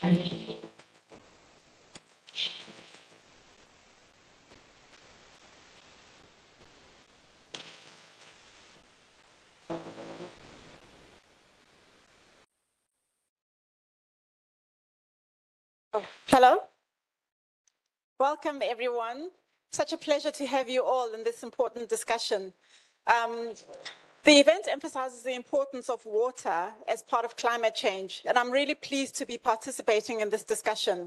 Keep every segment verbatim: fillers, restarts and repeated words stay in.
Hello. Welcome, everyone. Such a pleasure to have you all in this important discussion. Um, the event emphasizes the importance of water as part of climate change, and I'm really pleased to be participating in this discussion.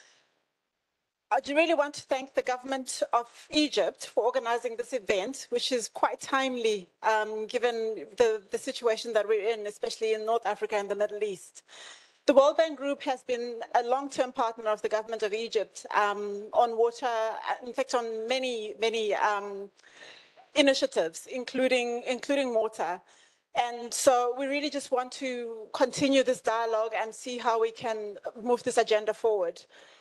I really want to thank the government of Egypt for organizing this event, which is quite timely um, given the, the situation that we're in, especially in North Africa and the Middle East. The World Bank Group has been a long-term partner of the government of Egypt um, on water, in fact, on many, many um, initiatives, including, including water. And so we really just want to continue this dialogue and see how we can move this agenda forward.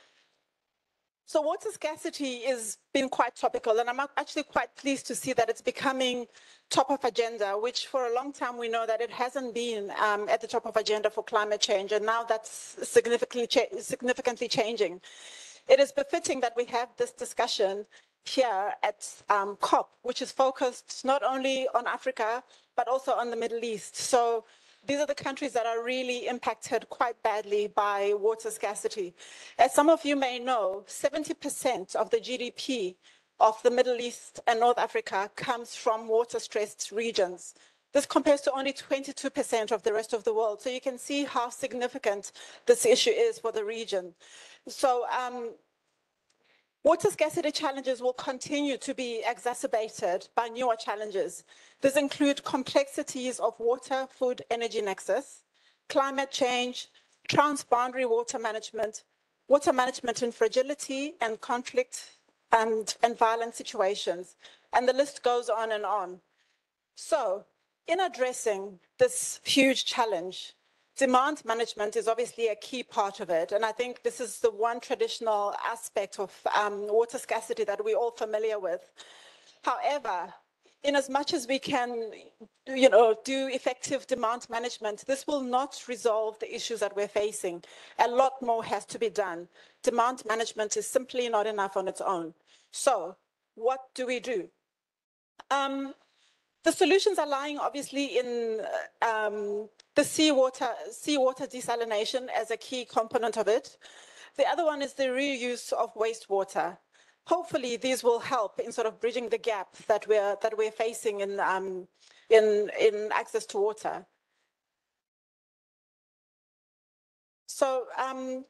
So water scarcity has been quite topical, and I'm actually quite pleased to see that it's becoming top of agenda, which for a long time we know that it hasn't been um, at the top of agenda for climate change, and now that's significantly, cha significantly changing. It is befitting that we have this discussion here at um, COP, which is focused not only on Africa, but also on the Middle East. So these are the countries that are really impacted quite badly by water scarcity. As some of you may know, seventy percent of the G D P of the Middle East and North Africa comes from water-stressed regions. This compares to only twenty-two percent of the rest of the world. So you can see how significant this issue is for the region. So um, water scarcity challenges will continue to be exacerbated by newer challenges. These include complexities of water, food, energy nexus, climate change, transboundary water management, water management in fragility and conflict and, and violent situations. And the list goes on and on. So in addressing this huge challenge, demand management is obviously a key part of it. And I think this is the one traditional aspect of um, water scarcity that we're all familiar with. However, in as much as we can, you know, do effective demand management, this will not resolve the issues that we're facing. A lot more has to be done. Demand management is simply not enough on its own. So what do we do? Um, The solutions are lying obviously in um, the seawater, seawater desalination as a key component of it. The other one is the reuse of wastewater. Hopefully these will help in sort of bridging the gap that we're, that we're facing in, um, in, in access to water. So um,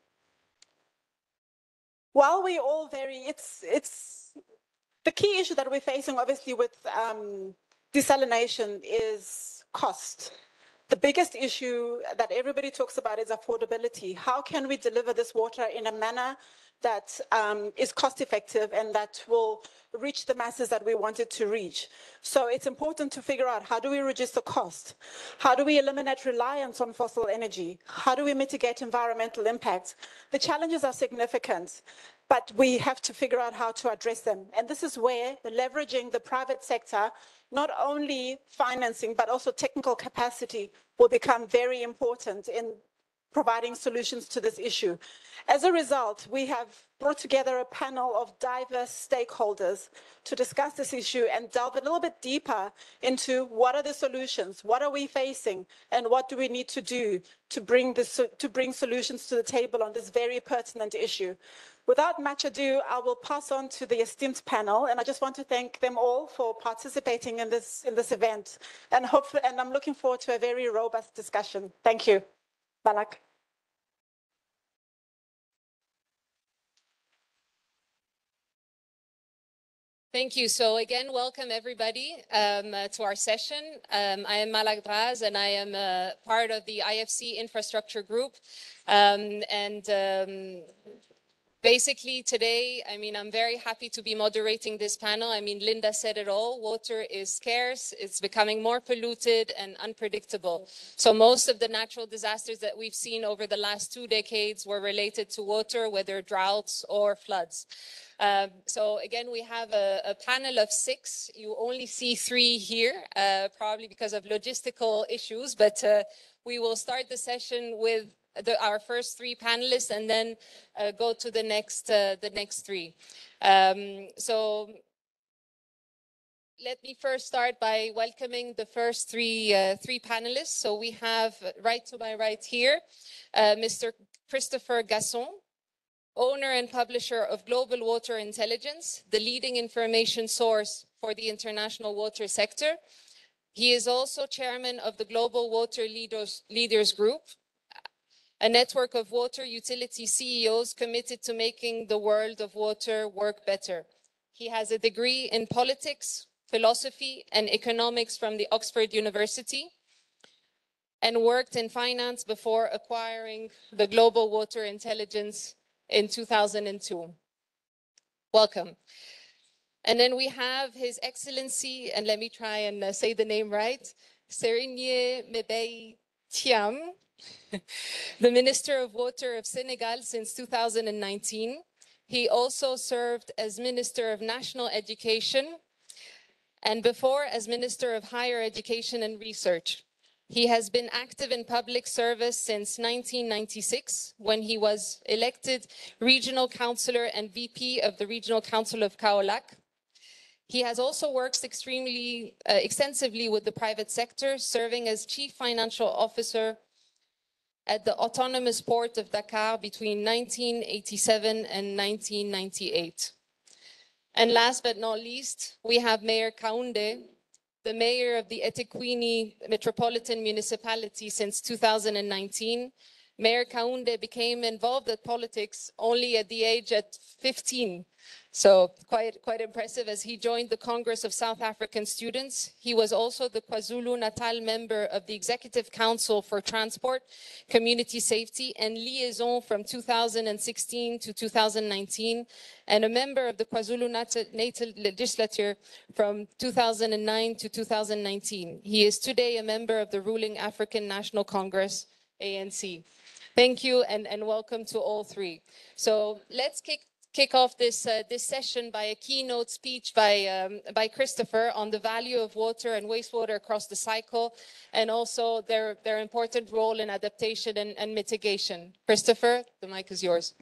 while we all very, it's, it's the key issue that we're facing obviously with um, desalination is cost. The biggest issue that everybody talks about is affordability. How can we deliver this water in a manner that um, is cost effective and that will reach the masses that we want it to reach? So it's important to figure out, how do we reduce the cost? How do we eliminate reliance on fossil energy? How do we mitigate environmental impacts? The challenges are significant, but we have to figure out how to address them. And this is where leveraging the private sector, not only financing, but also technical capacity, will become very important in providing solutions to this issue. As a result, we have brought together a panel of diverse stakeholders to discuss this issue and delve a little bit deeper into what are the solutions, what are we facing, and what do we need to do to bring, this, to bring solutions to the table on this very pertinent issue. Without much ado, I will pass on to the esteemed panel, and I just want to thank them all for participating in this, in this event. And, hopefully, and I'm looking forward to a very robust discussion. Thank you. Balak. Thank you. So again, welcome everybody um, uh, to our session. Um, I am Malak Draz, and I am uh, part of the I F C infrastructure group. Um, and um, Basically today, I mean, I'm very happy to be moderating this panel. I mean, Linda said it all. Water is scarce. It's becoming more polluted and unpredictable. So most of the natural disasters that we've seen over the last two decades were related to water, whether droughts or floods. Um, so again, we have a, a panel of six. You only see three here, uh, probably because of logistical issues, but uh, we will start the session with the, our first three panelists and then uh, go to the next, uh, the next three. Um, so let me first start by welcoming the first three, uh, three panelists. So we have right to my right here, uh, Mister Christopher Gasson, owner and publisher of Global Water Intelligence, the leading information source for the international water sector. He is also chairman of the Global Water Leaders, Leaders Group, a network of water utility C E Os committed to making the world of water work better. He has a degree in politics, philosophy, and economics from the Oxford University, and worked in finance before acquiring the Global Water Intelligence in two thousand two. Welcome. And then we have His Excellency, and let me try and uh, say the name right, Serigne Mebei Thiam, the Minister of Water of Senegal since two thousand nineteen. He also served as Minister of National Education and before as Minister of Higher Education and Research. He has been active in public service since nineteen ninety-six, when he was elected Regional Councillor and V P of the Regional Council of Kaolack. He has also worked extremely uh, extensively with the private sector, serving as Chief Financial Officer at the Autonomous Port of Dakar between nineteen eighty-seven and nineteen ninety-eight. And last but not least, we have Mayor Kaunde, the mayor of the eThekwini Metropolitan Municipality since two thousand nineteen. Mayor Kaunde became involved in politics only at the age of fifteen. So quite, quite impressive, as he joined the Congress of South African Students. He was also the KwaZulu-Natal member of the Executive Council for Transport, Community Safety and Liaison from two thousand sixteen to two thousand nineteen, and a member of the KwaZulu-Natal legislature from two thousand nine to two thousand nineteen. He is today a member of the ruling African National Congress, A N C. Thank you, and, and welcome to all three. So let's kick kick off this uh, this session by a keynote speech by um, by Christopher on the value of water and wastewater across the cycle, and also their their important role in adaptation and, and mitigation. Christopher, the mic is yours.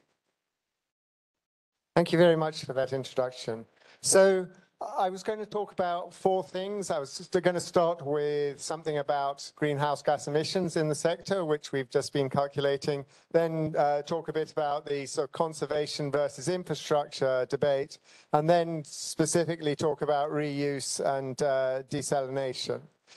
Thank you very much for that introduction. So I was going to talk about four things. I was just going to start with something about greenhouse gas emissions in the sector, which we've just been calculating, then uh, talk a bit about the sort of conservation versus infrastructure debate, and then specifically talk about reuse and uh, desalination.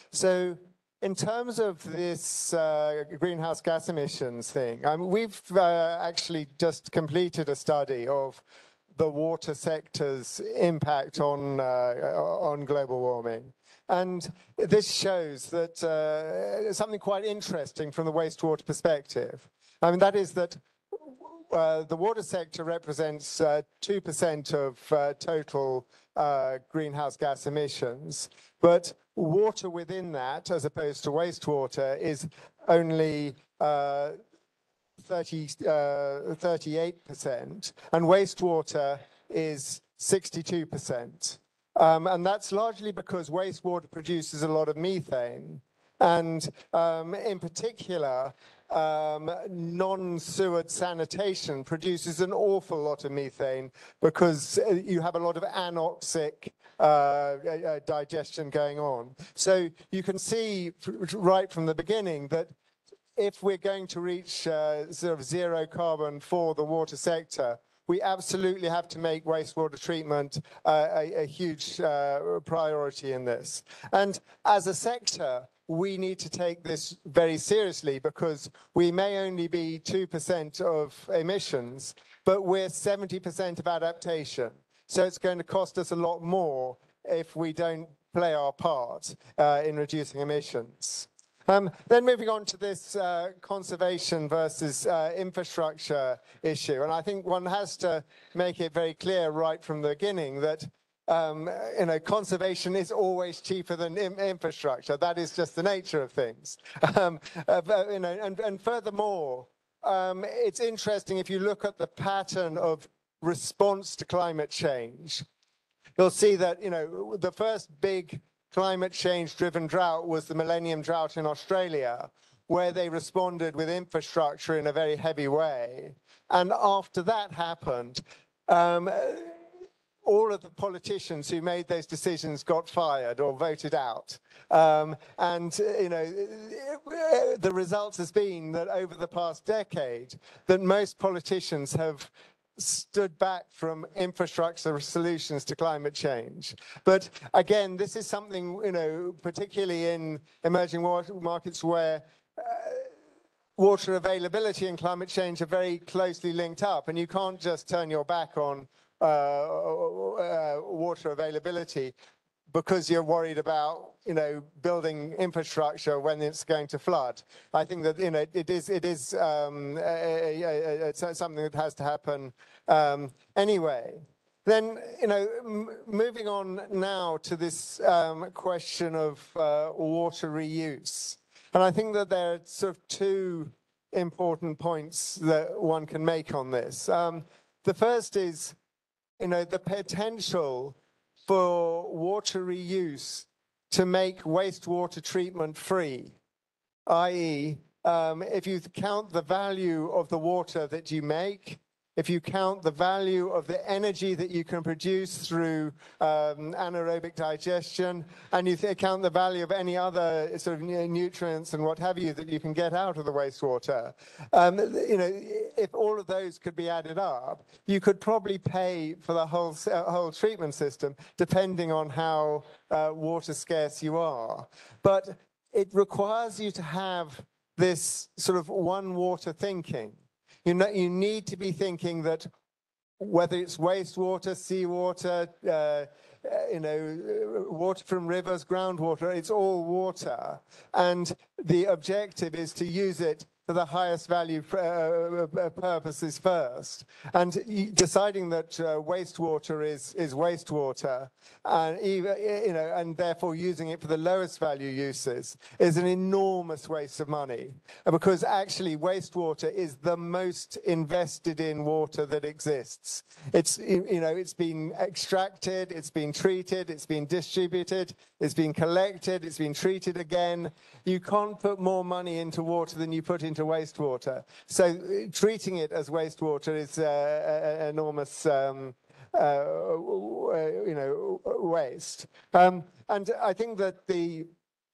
So in terms of this uh, greenhouse gas emissions thing, I mean, we've uh, actually just completed a study of the water sector's impact on, uh, on global warming. And this shows that uh, something quite interesting from the wastewater perspective. I mean, that is that uh, the water sector represents uh, two percent of uh, total uh, greenhouse gas emissions, but water within that, as opposed to wastewater, is only uh, thirty, uh, thirty-eight percent, and wastewater is sixty-two percent. Um, and that's largely because wastewater produces a lot of methane. And um, in particular, um, non-sewered sanitation produces an awful lot of methane because you have a lot of anoxic uh, uh, digestion going on. So you can see right from the beginning that if we're going to reach uh, sort of zero carbon for the water sector, we absolutely have to make wastewater treatment uh, a, a huge uh, priority in this. And as a sector, we need to take this very seriously, because we may only be two percent of emissions, but we're seventy percent of adaptation. So it's going to cost us a lot more if we don't play our part uh, in reducing emissions. Um, then moving on to this uh, conservation versus uh, infrastructure issue. And I think one has to make it very clear right from the beginning that um, you know, conservation is always cheaper than im infrastructure. That is just the nature of things. Um, uh, but, you know, and, and furthermore, um, it's interesting if you look at the pattern of response to climate change, you'll see that, you know, the first big climate change-driven drought was the Millennium Drought in Australia, where they responded with infrastructure in a very heavy way. And after that happened, um, all of the politicians who made those decisions got fired or voted out. Um, and, you know, the result has been that over the past decade, that most politicians have stood back from infrastructure solutions to climate change. But again, this is something, you know, particularly in emerging markets where uh, water availability and climate change are very closely linked up, and you can't just turn your back on uh, uh, water availability because you're worried about, you know, building infrastructure when it's going to flood. I think that, you know, it is it is um, a, a, a, a, something that has to happen um, anyway. Then, you know, m moving on now to this um, question of uh, water reuse. And I think that there are sort of two important points that one can make on this. Um, the first is, you know, the potential for water reuse to make wastewater treatment free, that is, um, if you count the value of the water that you make, if you count the value of the energy that you can produce through um, anaerobic digestion, and you count the value of any other sort of nutrients and what have you that you can get out of the wastewater, um, you know, if all of those could be added up, you could probably pay for the whole, uh, whole treatment system, depending on how uh, water scarce you are. But it requires you to have this sort of one water thinking. You know, you need to be thinking that whether it's wastewater, seawater, uh, you know, water from rivers, groundwater, it's all water. And the objective is to use it for the highest value uh, purposes first. And deciding that uh, wastewater is, is wastewater, and even, you know, and therefore using it for the lowest value uses is an enormous waste of money. Because actually wastewater is the most invested in water that exists. It's, you know, it's been extracted, it's been treated, it's been distributed, it's been collected, it's been treated again. You can't put more money into water than you put into wastewater. So uh, treating it as wastewater is uh, an enormous um, uh, you know, waste. Um, and I think that the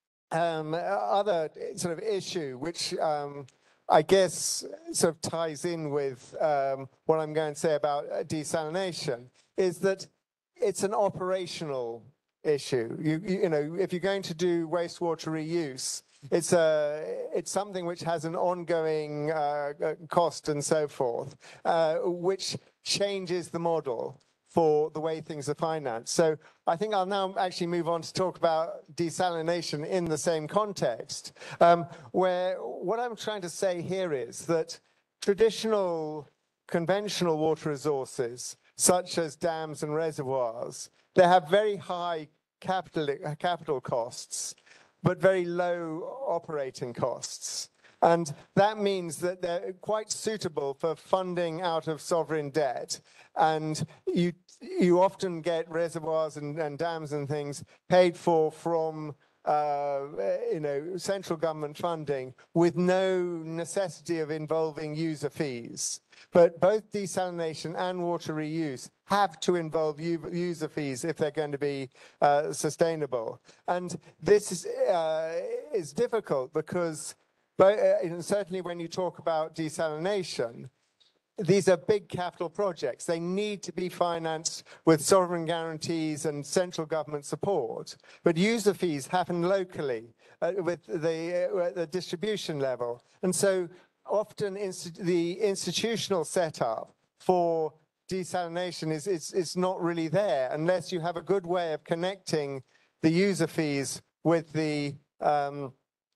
um, other sort of issue, which um, I guess sort of ties in with um, what I'm going to say about desalination, is that it's an operational issue. You, you, you know, if you're going to do wastewater reuse, it's a it's something which has an ongoing uh, cost and so forth, uh, which changes the model for the way things are financed. So I think I'll now actually move on to talk about desalination in the same context, um, where what I'm trying to say here is that traditional conventional water resources, such as dams and reservoirs, they have very high capital, capital costs, but very low operating costs. And that means that they're quite suitable for funding out of sovereign debt. And you, you often get reservoirs and, and dams and things paid for from uh, you know, central government funding with no necessity of involving user fees. But both desalination and water reuse have to involve user fees if they're going to be uh, sustainable. And this is, uh, is difficult because, but, uh, certainly when you talk about desalination, these are big capital projects. They need to be financed with sovereign guarantees and central government support. But user fees happen locally uh, with the, uh, at the distribution level. And so often inst the institutional setup for desalination is, is, is not really there unless you have a good way of connecting the user fees with the um,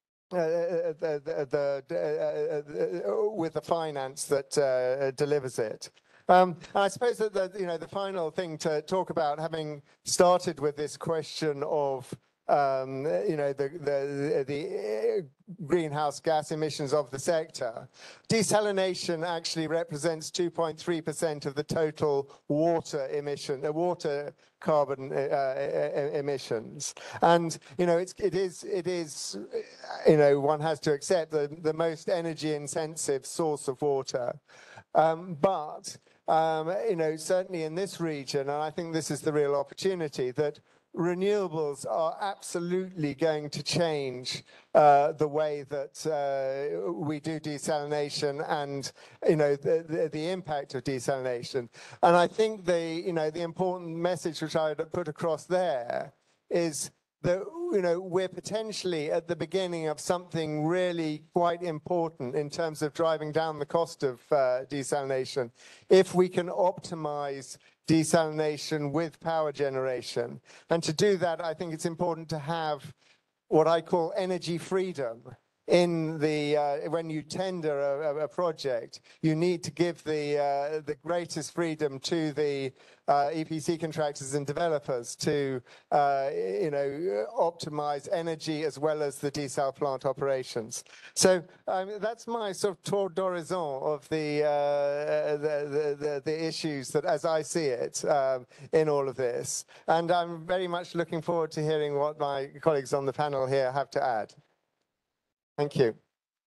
Uh, the, the, the, uh, uh, with the finance that uh, delivers it. Um, and I suppose that the, you know, the final thing to talk about, having started with this question of um, you know, the, the, the greenhouse gas emissions of the sector. Desalination actually represents two point three percent of the total water emission, the water carbon uh, emissions. And, you know, it's, it is, it is, you know, one has to accept the, the most energy intensive source of water. Um, but, um, you know, certainly in this region, and I think this is the real opportunity, that renewables are absolutely going to change uh, the way that uh, we do desalination and, you know, the, the, the impact of desalination. And I think the, you know, the important message which I would put across there is that, you know, we're potentially at the beginning of something really quite important in terms of driving down the cost of uh, desalination. If we can optimize desalination with power generation. And to do that, I think it's important to have what I call energy freedom. In the, uh, when you tender a, a project, you need to give the, uh, the greatest freedom to the uh, E P C contractors and developers to, uh, you know, optimize energy as well as the desal plant operations. So um, that's my sort of tour d'horizon of the, uh, the, the, the issues that, as I see it, um, in all of this. And I'm very much looking forward to hearing what my colleagues on the panel here have to add. Thank you.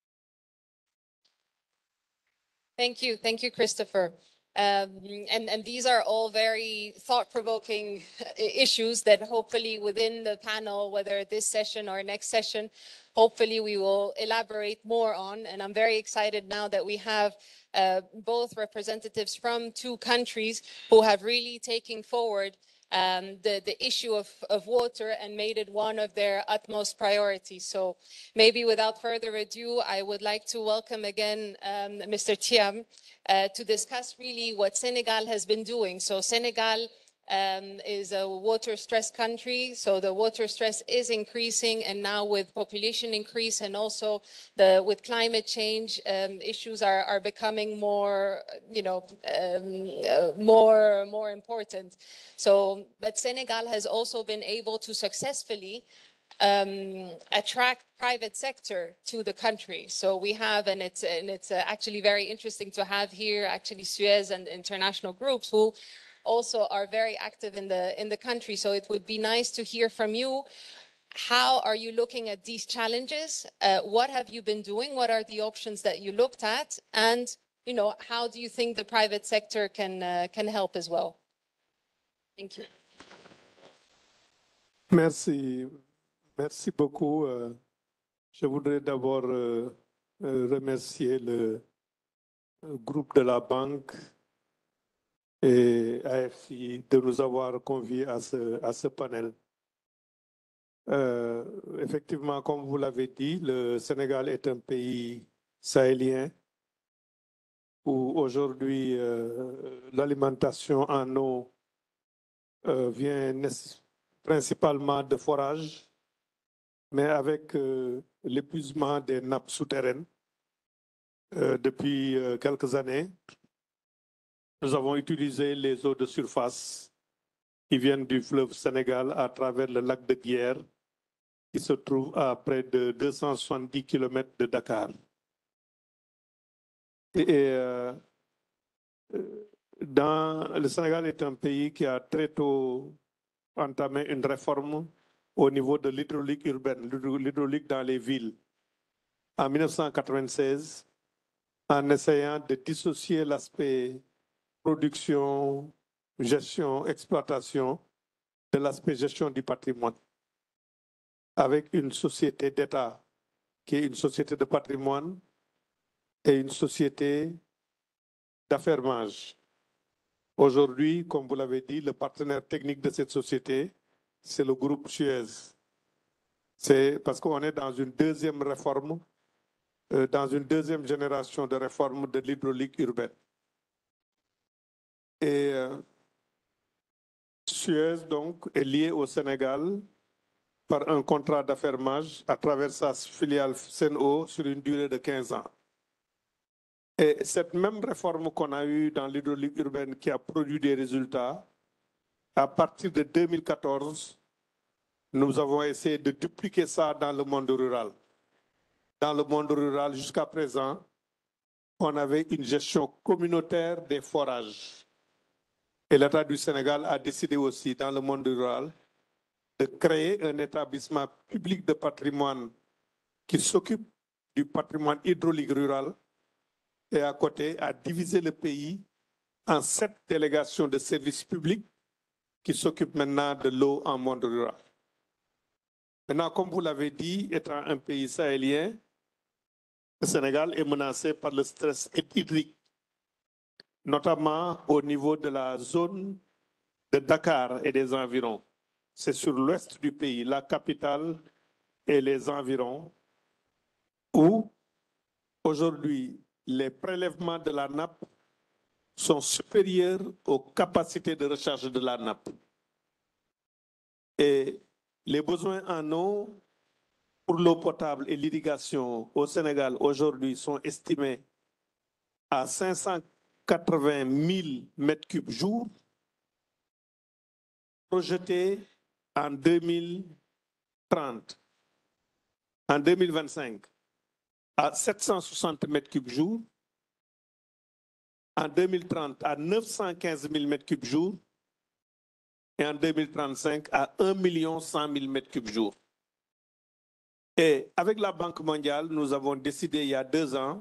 Thank you. Thank you, Christopher. Um, and, and these are all very thought-provoking issues that hopefully within the panel, whether this session or next session, hopefully we will elaborate more on. And I'm very excited now that we have uh, both representatives from two countries who have really taken forward Um, the, the issue of, of water and made it one of their utmost priorities. So maybe without further ado, I would like to welcome again um, Mister Thiam uh, to discuss really what Senegal has been doing. So Senegal um, is a water-stressed country, so the water stress is increasing, and now with population increase and also the with climate change, um, issues are, are becoming more, you know, um, uh, more, more important. So, but Senegal has also been able to successfully um, attract private sector to the country. So we have, and it's, and it's uh, actually very interesting to have here actually Suez and international groups who also are very active in the, in the country. So it would be nice to hear from you. How are you looking at these challenges? Uh, what have you been doing? What are the options that you looked at? And, you know, how do you think the private sector can, uh, can help as well? Thank you. Merci. Merci beaucoup. Je voudrais d'abord remercier le groupe de la banque et A F C de nous avoir conviés à ce, à ce panel. Euh, effectivement, comme vous l'avez dit, le Sénégal est un pays sahélien où aujourd'hui euh, l'alimentation en eau euh, vient principalement de forage, mais avec euh, l'épuisement des nappes souterraines euh, depuis euh, quelques années, nous avons utilisé les eaux de surface qui viennent du fleuve Sénégal à travers le lac de Guiers, qui se trouve à près de deux cent soixante-dix kilomètres de Dakar. Et euh, dans, le Sénégal est un pays qui a très tôt entamé une réforme au niveau de l'hydraulique urbaine, l'hydraulique dans les villes. En mille neuf cent quatre-vingt-seize, en essayant de dissocier l'aspect production, gestion, exploitation de l'aspect gestion du patrimoine, avec une société d'État qui est une société de patrimoine et une société d'affermage. Aujourd'hui, comme vous l'avez dit, le partenaire technique de cette société, c'est le groupe Suez. C'est parce qu'on est dans une deuxième réforme, euh, dans une deuxième génération de réforme de l'hydraulique urbaine. Et euh, Suez, donc, est lié au Sénégal par un contrat d'affermage à travers sa filiale Sen'Eau sur une durée de quinze ans. Et cette même réforme qu'on a eue dans l'hydraulique urbaine qui a produit des résultats, à partir de deux mille quatorze, nous avons essayé de dupliquer ça dans le monde rural. Dans le monde rural, jusqu'à présent, on avait une gestion communautaire des forages. Et l'État du Sénégal a décidé aussi, dans le monde rural, de créer un établissement public de patrimoine qui s'occupe du patrimoine hydraulique rural et à côté a divisé le pays en sept délégations de services publics qui s'occupent maintenant de l'eau en monde rural. Maintenant, comme vous l'avez dit, étant un pays sahélien, le Sénégal est menacé par le stress hydrique, notamment au niveau de la zone de Dakar et des environs. C'est sur l'ouest du pays, la capitale et les environs, où aujourd'hui les prélèvements de la nappe sont supérieurs aux capacités de recharge de la nappe. Et les besoins en eau pour l'eau potable et l'irrigation au Sénégal aujourd'hui sont estimés à cinq cent quatre-vingt mille mètres cubes jour, projetés en deux mille trente. En deux mille vingt-cinq, à sept cent soixante mètres cubes jour, en deux mille trente à neuf cent quinze mille mètres cubes jour, et en deux mille trente-cinq à un million cent mille mètres cubes jour. Et avec la Banque mondiale, nous avons décidé il y a deux ans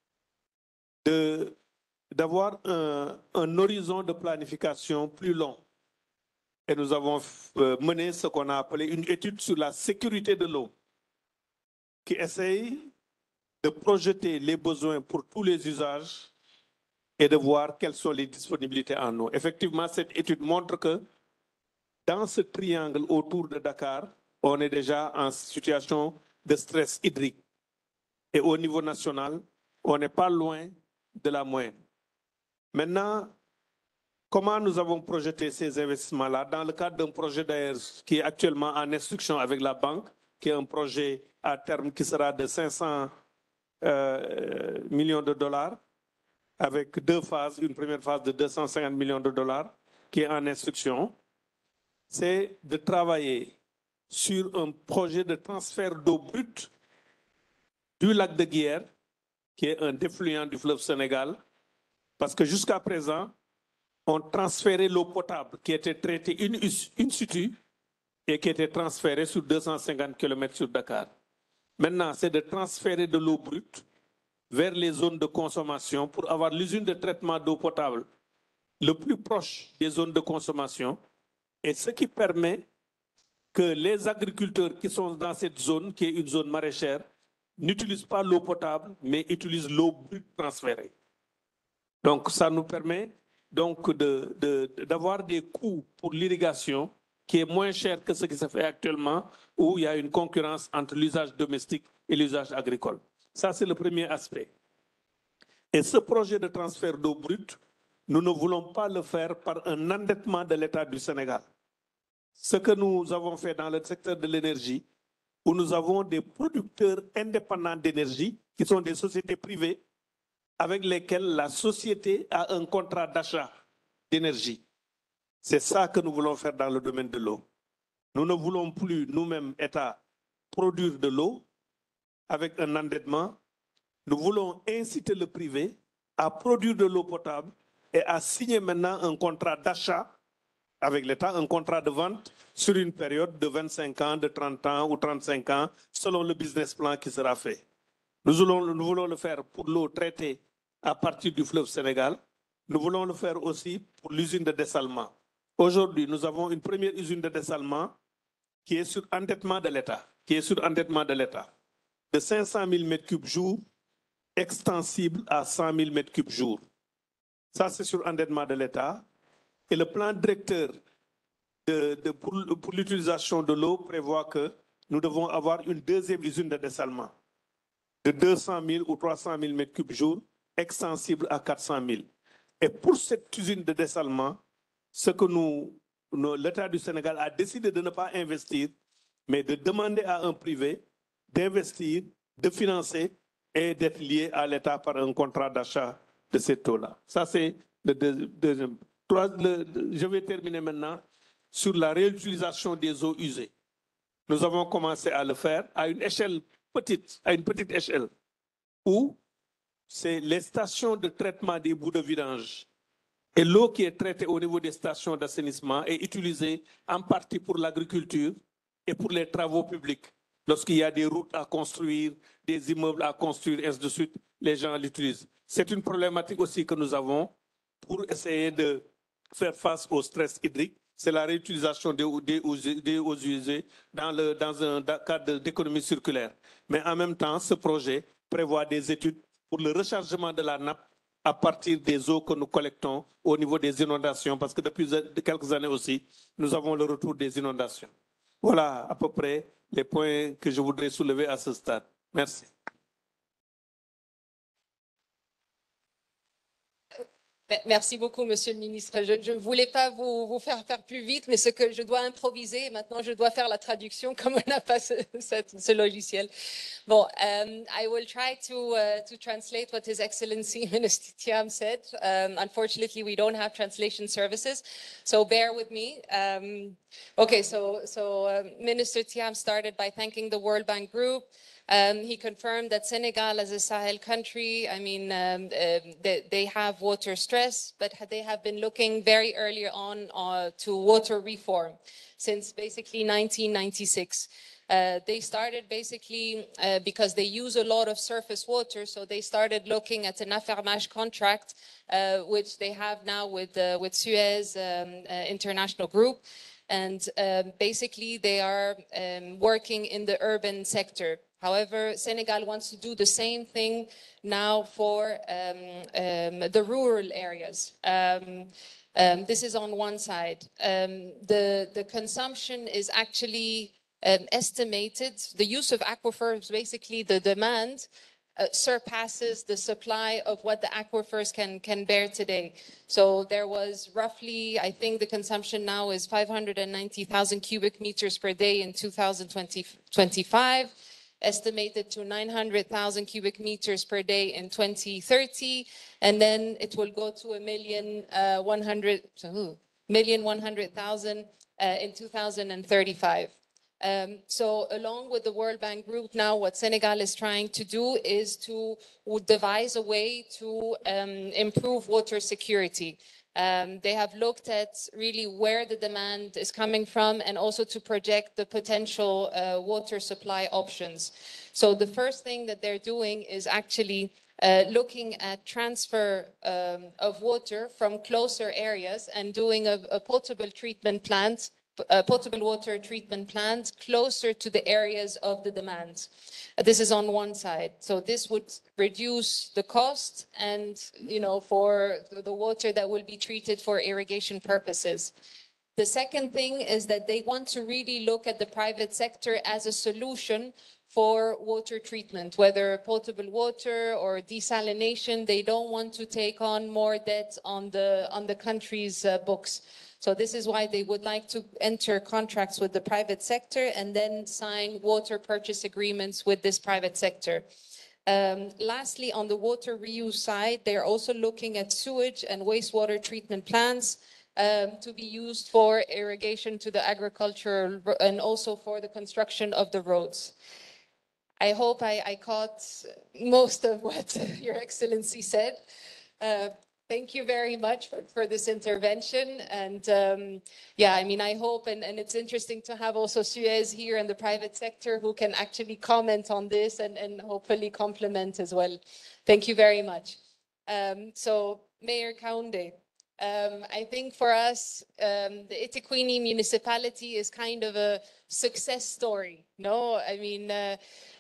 d'avoir un, un horizon de planification plus long. Et nous avons mené ce qu'on a appelé une étude sur la sécurité de l'eau, qui essaye de projeter les besoins pour tous les usages et de voir quelles sont les disponibilités en eau. Effectivement, cette étude montre que dans ce triangle autour de Dakar, on est déjà en situation de stress hydrique. Et au niveau national, on n'est pas loin de la moyenne. Maintenant, comment nous avons projeté ces investissements-là? Dans le cadre d'un projet d'ailleurs qui est actuellement en instruction avec la banque, qui est un projet à terme qui sera de cinq cents euh, millions de dollars, avec deux phases, une première phase de deux cent cinquante millions de dollars, qui est en instruction, c'est de travailler sur un projet de transfert d'eau brute du lac de Guiers, qui est un défluent du fleuve Sénégal, parce que jusqu'à présent, on transférait l'eau potable qui était traitée in, in situ et qui était transférée sur deux cent cinquante kilomètres sur Dakar. Maintenant, c'est de transférer de l'eau brute vers les zones de consommation pour avoir l'usine de traitement d'eau potable le plus proche des zones de consommation, et ce qui permet que les agriculteurs qui sont dans cette zone, qui est une zone maraîchère, n'utilisent pas l'eau potable, mais utilisent l'eau brute transférée. Donc, ça nous permet donc de, de, d'avoir des coûts pour l'irrigation qui est moins cher que ce qui se fait actuellement, où il y a une concurrence entre l'usage domestique et l'usage agricole. Ça, c'est le premier aspect. Et ce projet de transfert d'eau brute, nous ne voulons pas le faire par un endettement de l'État du Sénégal. Ce que nous avons fait dans le secteur de l'énergie, où nous avons des producteurs indépendants d'énergie, qui sont des sociétés privées, avec lesquelles la société a un contrat d'achat d'énergie. C'est ça que nous voulons faire dans le domaine de l'eau. Nous ne voulons plus, nous-mêmes, État, produire de l'eau avec un endettement. Nous voulons inciter le privé à produire de l'eau potable et à signer maintenant un contrat d'achat avec l'État, un contrat de vente sur une période de vingt-cinq ans, de trente ans ou trente-cinq ans, selon le business plan qui sera fait. Nous voulons, nous voulons le faire pour l'eau traitée à partir du fleuve Sénégal. Nous voulons le faire aussi pour l'usine de dessalement. Aujourd'hui, nous avons une première usine de dessalement qui est sur endettement de l'État, qui est sur endettement de l'État, de cinq cent mille mètres cubes jour, extensible à cent mille mètres cubes jour. Ça, c'est sur endettement de l'État. Et le plan directeur de, de, pour, pour l'utilisation de l'eau prévoit que nous devons avoir une deuxième usine de dessalement de deux cent mille ou trois cent mille mètres cubes jour, extensible à quatre cent mille. Et pour cette usine de dessalement, ce que nous, nous l'État du Sénégal a décidé de ne pas investir, mais de demander à un privé d'investir, de financer et d'être lié à l'État par un contrat d'achat de cette eau-là. Ça, c'est le deuxième. Je vais terminer maintenant sur la réutilisation des eaux usées. Nous avons commencé à le faire à une échelle petite, à une petite échelle, où c'est les stations de traitement des bouts de vidange. Et l'eau qui est traitée au niveau des stations d'assainissement est utilisée en partie pour l'agriculture et pour les travaux publics. Lorsqu'il y a des routes à construire, des immeubles à construire, et ainsi de suite, les gens l'utilisent. C'est une problématique aussi que nous avons pour essayer de faire face au stress hydrique. C'est la réutilisation des, des, des eaux usées dans, le, dans un cadre d'économie circulaire. Mais en même temps, ce projet prévoit des études pour le rechargement de la nappe à partir des eaux que nous collectons au niveau des inondations, parce que depuis quelques années aussi, nous avons le retour des inondations. Voilà à peu près les points que je voudrais soulever à ce stade. Merci. Merci beaucoup, Monsieur le Ministre. Je ne voulais pas vous, vous faire faire plus vite, mais ce que je dois improviser, maintenant je dois faire la traduction comme on n'a pas ce, ce, ce logiciel. Bon, um, I will try to, uh, to translate what His Excellency Minister Thiam said. Um, unfortunately, we don't have translation services, so bear with me. Um, okay, so, so uh, Minister Thiam started by thanking the World Bank Group. Um, he confirmed that Senegal as a Sahel country, I mean, um, uh, they, they have water stress, but they have been looking very early on uh, to water reform since basically nineteen ninety-six. Uh, they started basically uh, because they use a lot of surface water, so they started looking at an affermage contract, uh, which they have now with, uh, with Suez um, uh, International Group. And um, basically they are um, working in the urban sector. However, Senegal wants to do the same thing now for um, um, the rural areas. Um, um, this is on one side. Um, the, the consumption is actually um, estimated. The use of aquifers, basically the demand, Uh, surpasses the supply of what the aquifers can, can bear today. So there was roughly, I think the consumption now is five hundred ninety thousand cubic meters per day in two thousand twenty-five, estimated to nine hundred thousand cubic meters per day in twenty thirty, and then it will go to a million, uh, one hundred, million one hundred thousand uh, in two thousand thirty-five. Um, so along with the World Bank Group now, what Senegal is trying to do is to devise a way to um, improve water security. Um, they have looked at really where the demand is coming from and also to project the potential uh, water supply options. So the first thing that they're doing is actually uh, looking at transfer um, of water from closer areas and doing a, a potable treatment plant Uh, potable water treatment plants closer to the areas of the demand. Uh, this is on one side. So this would reduce the cost and, you know, for the water that will be treated for irrigation purposes. The second thing is that they want to really look at the private sector as a solution for water treatment, whether potable water or desalination. They don't want to take on more debt on the, on the country's uh, books. So this is why they would like to enter contracts with the private sector and then sign water purchase agreements with this private sector. Um, lastly, on the water reuse side, they're also looking at sewage and wastewater treatment plants um, to be used for irrigation to the agriculture and also for the construction of the roads. I hope I, I caught most of what Your Excellency said. Uh, Thank you very much for, for this intervention. And um, yeah, I mean, I hope, and, and it's interesting to have also Suez here in the private sector who can actually comment on this and, and hopefully complement as well. Thank you very much. Um, so Mayor Kaunde, um, I think for us, um, the Itiquini municipality is kind of a success story. No, I mean, uh,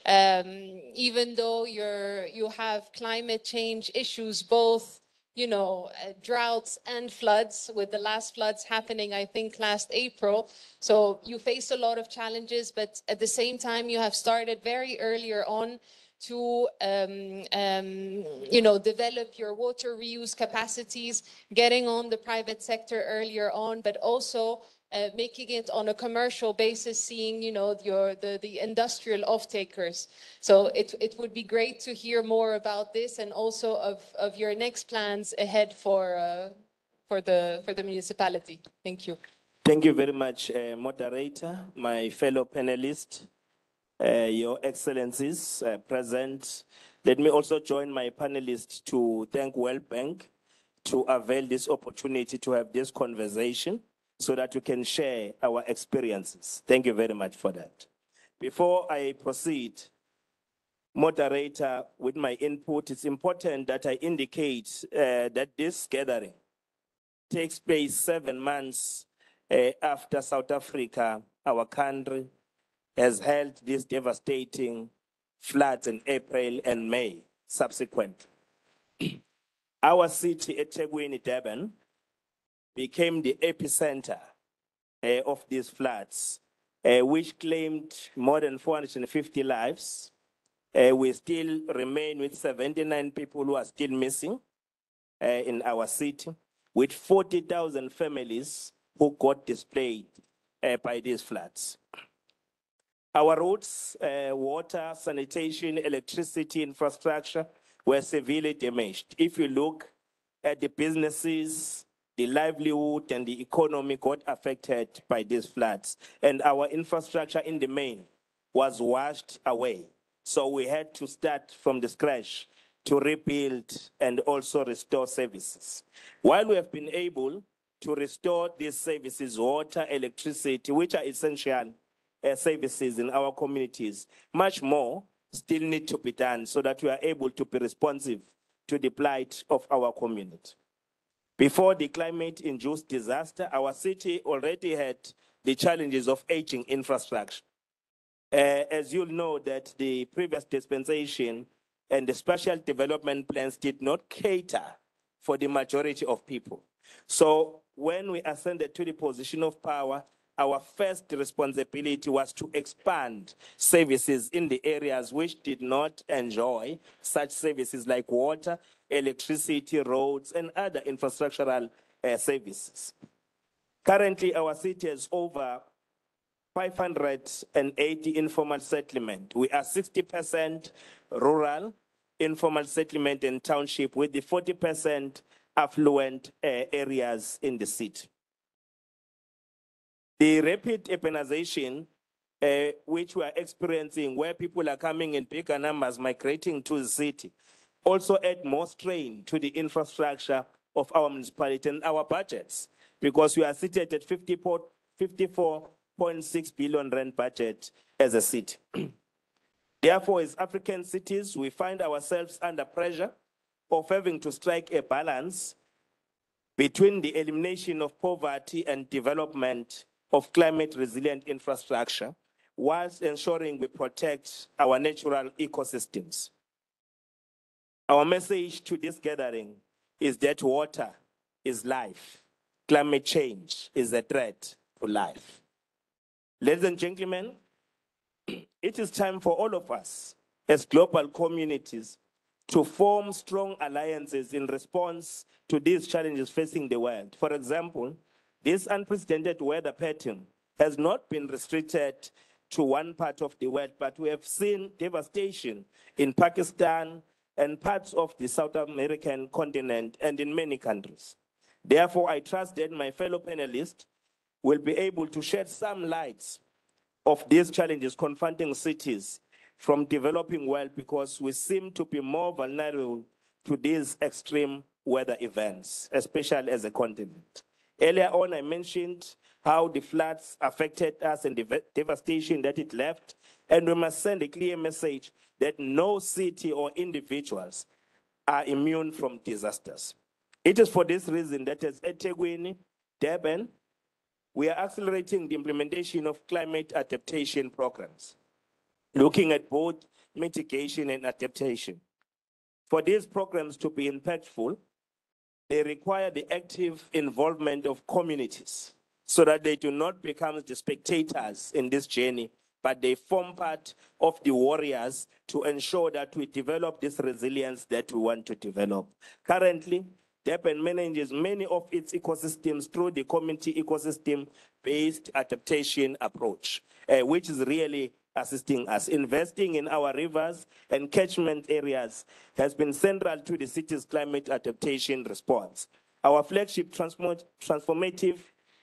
um, even though you're, you have climate change issues, both you know, uh, droughts and floods, with the last floods happening, I think, last April. So you face a lot of challenges, but at the same time, you have started very earlier on to, um, um, you know, develop your water reuse capacities, getting on the private sector earlier on, but also Uh, making it on a commercial basis, seeing, you know, your, the, the industrial off-takers. So it, it would be great to hear more about this and also of, of your next plans ahead for, uh, for, the, for the municipality. Thank you. Thank you very much, uh, moderator, my fellow panelists, uh, your excellencies uh, present. Let me also join my panelists to thank World Bank to avail this opportunity to have this conversation so that we can share our experiences. Thank you very much for that. Before I proceed, moderator, with my input, it's important that I indicate uh, that this gathering takes place seven months uh, after South Africa, our country, has held these devastating floods in April and May subsequent. Our city, eThekwini, Durban, became the epicenter uh, of these floods, uh, which claimed more than four hundred fifty lives. Uh, we still remain with seventy-nine people who are still missing uh, in our city, with forty thousand families who got displaced uh, by these floods. Our roads, uh, water, sanitation, electricity, infrastructure were severely damaged. If you look at the businesses, the livelihood and the economy got affected by these floods. And our infrastructure in the main was washed away. So we had to start from the scratch to rebuild and also restore services. While we have been able to restore these services, water, electricity, which are essential uh, services in our communities, much more still need to be done so that we are able to be responsive to the plight of our community. Before the climate-induced disaster, our city already had the challenges of aging infrastructure. Uh, as you'll know that the previous dispensation and the special development plans did not cater for the majority of people. So when we ascended to the position of power, our first responsibility was to expand services in the areas which did not enjoy such services like water, electricity, roads, and other infrastructural uh, services. Currently, our city has over five hundred eighty informal settlement. We are sixty percent rural, informal settlement and township, with the forty percent affluent uh, areas in the city. The rapid urbanization, uh, which we are experiencing, where people are coming in bigger numbers, migrating to the city, also add more strain to the infrastructure of our municipality and our budgets, because we are seated at fifty-four point six billion rand budget as a city. Therefore, as African cities, we find ourselves under pressure of having to strike a balance between the elimination of poverty and development of climate-resilient infrastructure, whilst ensuring we protect our natural ecosystems. Our message to this gathering is that water is life. Climate change is a threat to life. Ladies and gentlemen, it is time for all of us as global communities to form strong alliances in response to these challenges facing the world. For example, this unprecedented weather pattern has not been restricted to one part of the world, but we have seen devastation in Pakistan and parts of the South American continent and in many countries. Therefore, I trust that my fellow panelists will be able to shed some light of these challenges confronting cities from developing world, because we seem to be more vulnerable to these extreme weather events, especially as a continent. Earlier on, I mentioned how the floods affected us and the devastation that it left, and we must send a clear message that no city or individuals are immune from disasters. It is for this reason that as eThekwini, Durban, we are accelerating the implementation of climate adaptation programs, looking at both mitigation and adaptation. For these programs to be impactful, they require the active involvement of communities so that they do not become the spectators in this journey, but they form part of the warriors to ensure that we develop this resilience that we want to develop. Currently, Durban manages many of its ecosystems through the community ecosystem-based adaptation approach, uh, which is really assisting us. Investing in our rivers and catchment areas has been central to the city's climate adaptation response. Our flagship transformative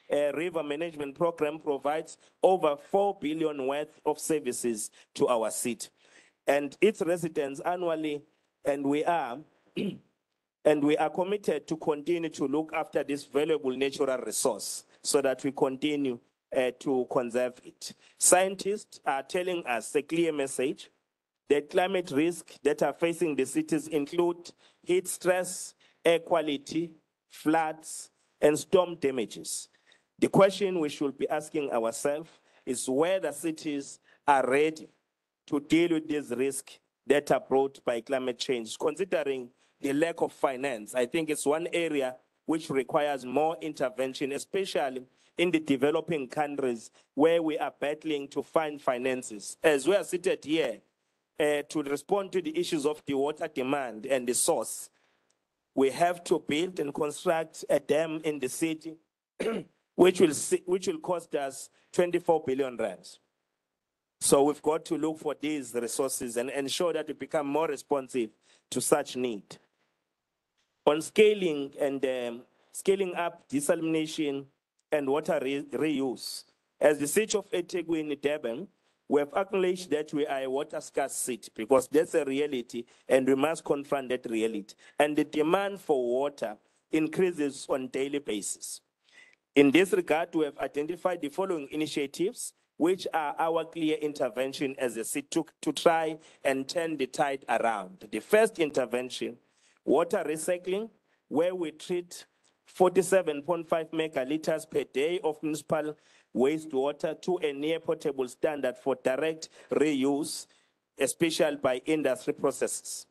uh, river management program provides over four billion worth of services to our city and its residents annually, and we are and we are committed to continue to look after this valuable natural resource so that we continue uh, to conserve it. Scientists are telling us a clear message that climate risks that are facing the cities include heat stress, air quality, floods, and storm damages. The question we should be asking ourselves is whether cities are ready to deal with these risks that are brought by climate change, considering the lack of finance. I think it's one area which requires more intervention, especially in the developing countries where we are battling to find finances. As we are seated here, uh, to respond to the issues of the water demand and the source, we have to build and construct a dam in the city, which will, which will cost us twenty-four billion rands. So we've got to look for these resources and ensure that we become more responsive to such need. On scaling and um, scaling up desalination and water re reuse, as the city of eThekwini, Durban, we have acknowledged that we are a water scarce city because that's a reality and we must confront that reality. And the demand for water increases on a daily basis. In this regard, we have identified the following initiatives, which are our clear intervention as a city to, to try and turn the tide around. The first intervention, water recycling, where we treat forty-seven point five megaliters per day of municipal wastewater to a near portable standard for direct reuse, especially by industry processes.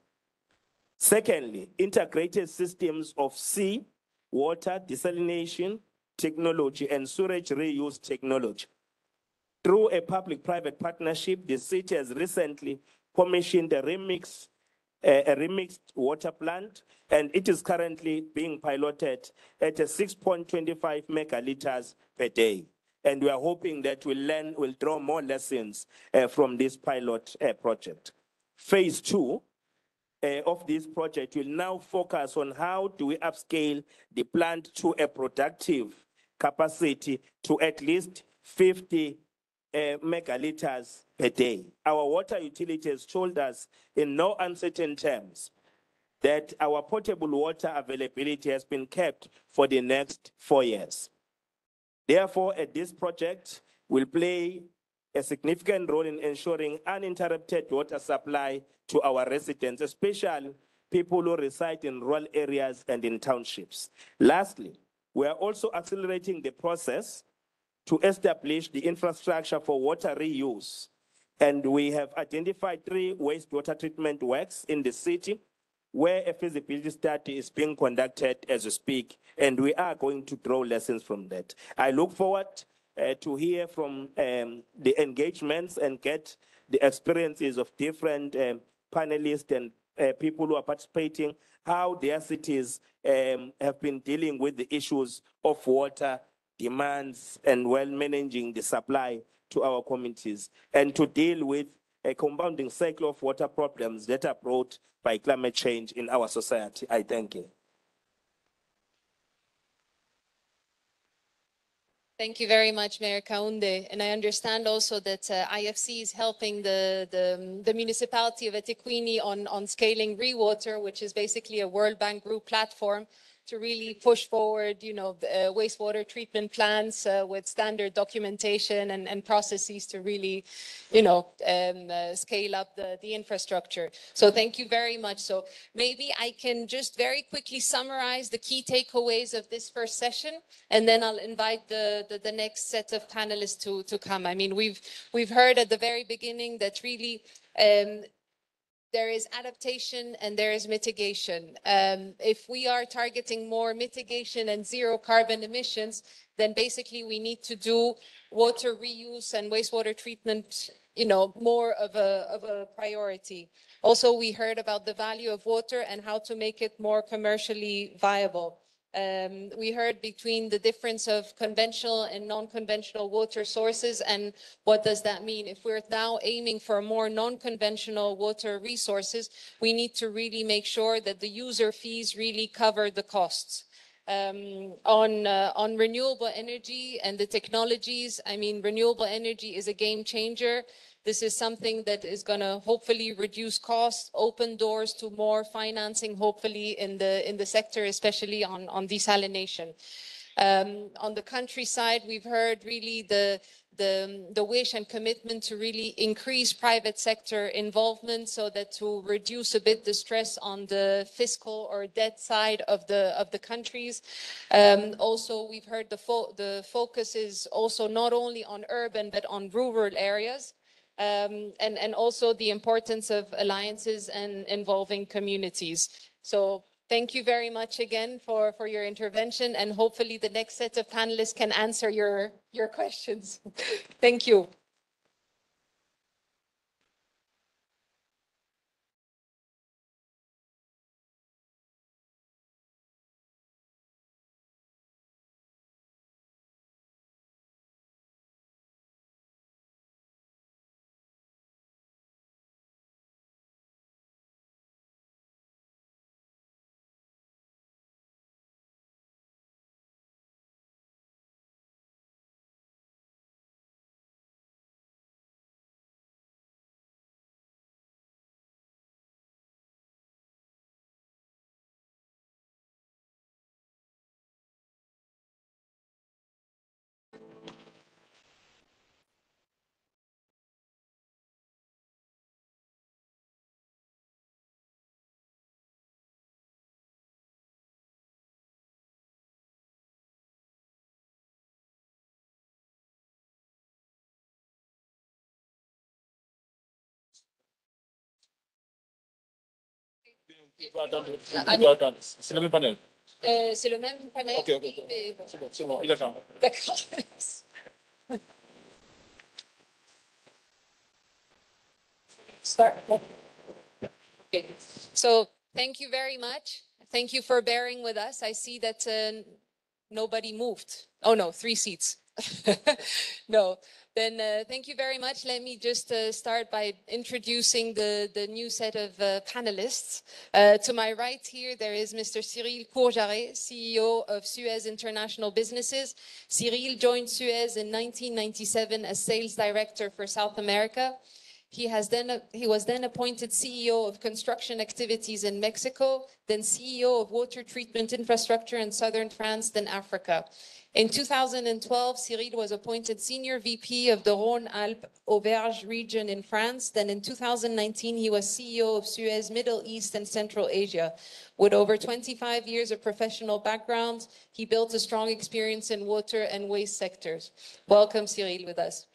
Secondly, integrated systems of sea, water, desalination technology, and sewage reuse technology. Through a public-private partnership, the city has recently commissioned a remix, uh, a remixed water plant, and it is currently being piloted at a six point two five megaliters per day. And we are hoping that we'll learn, we'll draw more lessons uh, from this pilot uh, project. Phase two uh, of this project will now focus on how do we upscale the plant to a productive capacity to at least fifty Uh, megaliters per day. Our water utilities told us in no uncertain terms that our potable water availability has been kept for the next four years. Therefore, at this project will play a significant role in ensuring uninterrupted water supply to our residents, especially people who reside in rural areas and in townships. Lastly, we are also accelerating the process to establish the infrastructure for water reuse. And we have identified three wastewater treatment works in the city where a feasibility study is being conducted as we speak, and we are going to draw lessons from that. I look forward uh, to hear from um, the engagements and get the experiences of different um, panelists and uh, people who are participating, how their cities um, have been dealing with the issues of water demands and well managing the supply to our communities, and to deal with a compounding cycle of water problems that are brought by climate change in our society. I thank you. Thank you very much, Mayor Kaunde. And I understand also that uh, I F C is helping the, the, the municipality of eThekwini on, on scaling ReWater, which is basically a World Bank Group platform to really push forward, you know, uh, wastewater treatment plants uh, with standard documentation and, and processes to really, you know, um, uh, scale up the, the infrastructure. So thank you very much. So maybe I can just very quickly summarize the key takeaways of this first session, and then I'll invite the, the, the next set of panelists to, to come. I mean, we've, we've heard at the very beginning that really, um, there is adaptation and there is mitigation. Um, if we are targeting more mitigation and zero carbon emissions, then basically we need to do water reuse and wastewater treatment, you know, more of a, of a priority. Also, we heard about the value of water and how to make it more commercially viable. Um, we heard between the difference of conventional and non-conventional water sources, and what does that mean? If we're now aiming for more non-conventional water resources, we need to really make sure that the user fees really cover the costs. um, on, uh, on renewable energy and the technologies. I mean, renewable energy is a game changer. This is something that is going to hopefully reduce costs, open doors to more financing, hopefully in the in the sector, especially on, on desalination. Um, on the countryside, we've heard really the, the, the wish and commitment to really increase private sector involvement so that to reduce a bit the stress on the fiscal or debt side of the, of the countries. Um, also, we've heard the, fo the focus is also not only on urban, but on rural areas. Um, and, and also the importance of alliances and involving communities. So thank you very much again for, for your intervention, and hopefully the next set of panelists can answer your, your questions. Thank you. C'est le même panel. Euh, c'est le même panel. Ok, ok, ok. Mais- C'est bon, c'est bon, il attend. D'accord. Start. Okay. So thank you very much. Thank you for bearing with us. I see that uh, nobody moved. Oh no, three seats. No, then uh, thank you very much. Let me just uh, start by introducing the, the new set of uh, panelists. Uh, to my right here, there is Mister Cyril Courjaret, C E O of Suez International Businesses. Cyril joined Suez in nineteen ninety-seven as sales director for South America. He, has then, he was then appointed C E O of construction activities in Mexico, then C E O of water treatment infrastructure in southern France, then Africa. In two thousand twelve, Cyril was appointed Senior V P of the Rhône-Alpes-Auvergne region in France. Then in two thousand nineteen, he was C E O of Suez Middle East and Central Asia. With over twenty-five years of professional background, he built a strong experience in water and waste sectors. Welcome, Cyril, with us.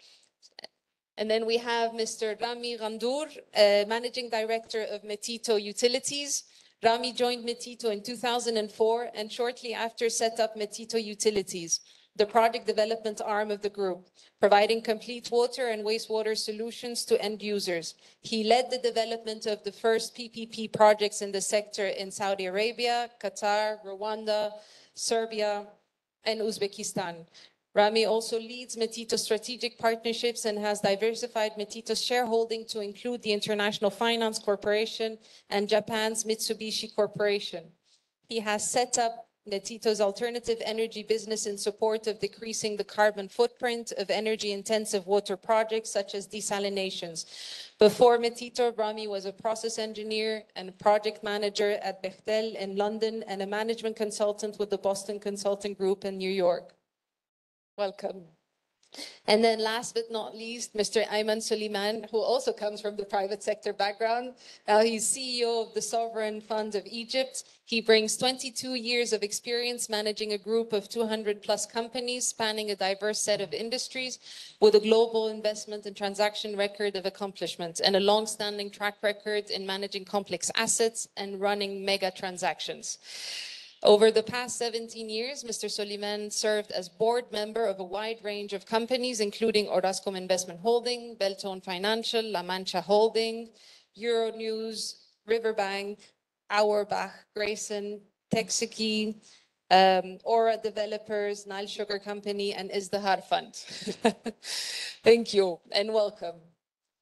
And then we have Mister Rami Ramdour, uh, Managing Director of Metito Utilities. Rami joined Metito in two thousand four and shortly after set up Metito Utilities, the project development arm of the group, providing complete water and wastewater solutions to end users. He led the development of the first P P P projects in the sector in Saudi Arabia, Qatar, Rwanda, Serbia, and Uzbekistan. Rami also leads Metito strategic partnerships and has diversified Metito's shareholding to include the International Finance Corporation and Japan's Mitsubishi Corporation. He has set up Metito's alternative energy business in support of decreasing the carbon footprint of energy-intensive water projects such as desalinations. Before Metito, Rami was a process engineer and project manager at Bechtel in London and a management consultant with the Boston Consulting Group in New York. Welcome. And then last but not least, Mister Ayman Suleiman, who also comes from the private sector background. Now he's C E O of the Sovereign Fund of Egypt. He brings twenty-two years of experience managing a group of two hundred plus companies spanning a diverse set of industries with a global investment and transaction record of accomplishment and a long-standing track record in managing complex assets and running mega transactions. Over the past seventeen years, Mister Soliman served as board member of a wide range of companies, including Orascom Investment Holding, Beltone Financial, La Mancha Holding, Euronews, Riverbank, Auerbach, Grayson, Texaco, um, Aura Developers, Nile Sugar Company, and Izdahar Fund. Thank you and welcome.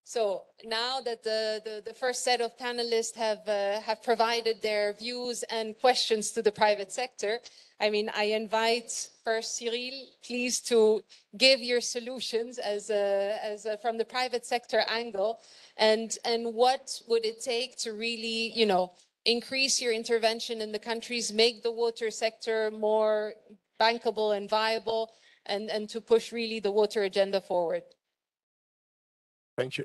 So now that the, the, the first set of panelists have, uh, have provided their views and questions to the private sector, I mean, I invite first Cyril, please, to give your solutions as, a, as a, from the private sector angle, and, and what would it take to really, you know, increase your intervention in the countries, make the water sector more bankable and viable, and, and to push really the water agenda forward. Thank you.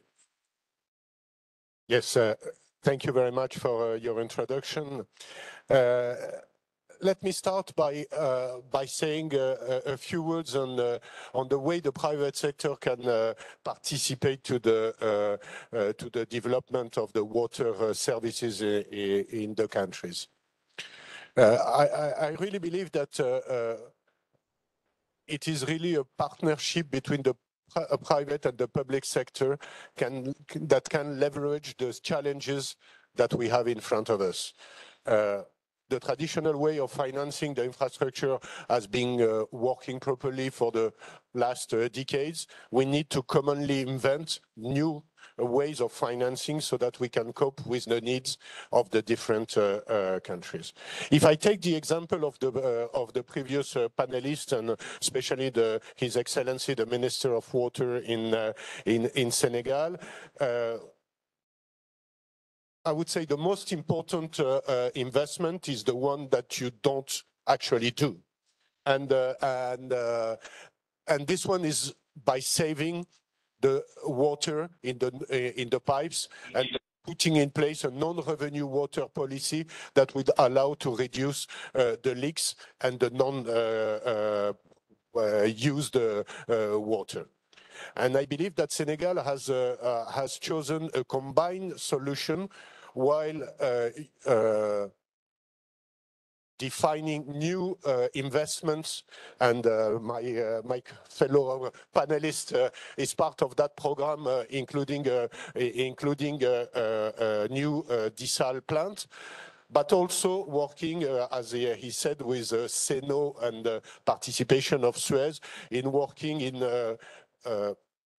Yes, uh, thank you very much for uh, your introduction. Uh, let me start by uh, by saying uh, a, a few words on uh, on the way the private sector can uh, participate to the uh, uh, to the development of the water uh, services in, in the countries. Uh, I, I really believe that uh, uh, it is really a partnership between the a private and the public sector can that can leverage the challenges that we have in front of us. Uh, the traditional way of financing the infrastructure has been uh, working properly for the last uh, decades. We need to commonly invent new uh, ways of financing so that we can cope with the needs of the different uh, uh, countries. If I take the example of the uh, of the previous uh, panelist, and especially the His Excellency the Minister of Water in uh, in in Senegal, uh, I would say the most important uh, uh, investment is the one that you don't actually do, and uh, and uh, and this one is by saving the water in the in the pipes and putting in place a non-revenue water policy that would allow to reduce uh, the leaks and the non-used uh, uh, uh, uh, water. And I believe that Senegal has uh, uh, has chosen a combined solution while uh, uh, defining new uh, investments, and uh, my uh, my fellow panelist uh, is part of that program, uh, including uh, including uh, uh, a new uh, desal plant, but also working, uh, as he, he said, with uh, Seno and uh, participation of Suez in working in uh, uh,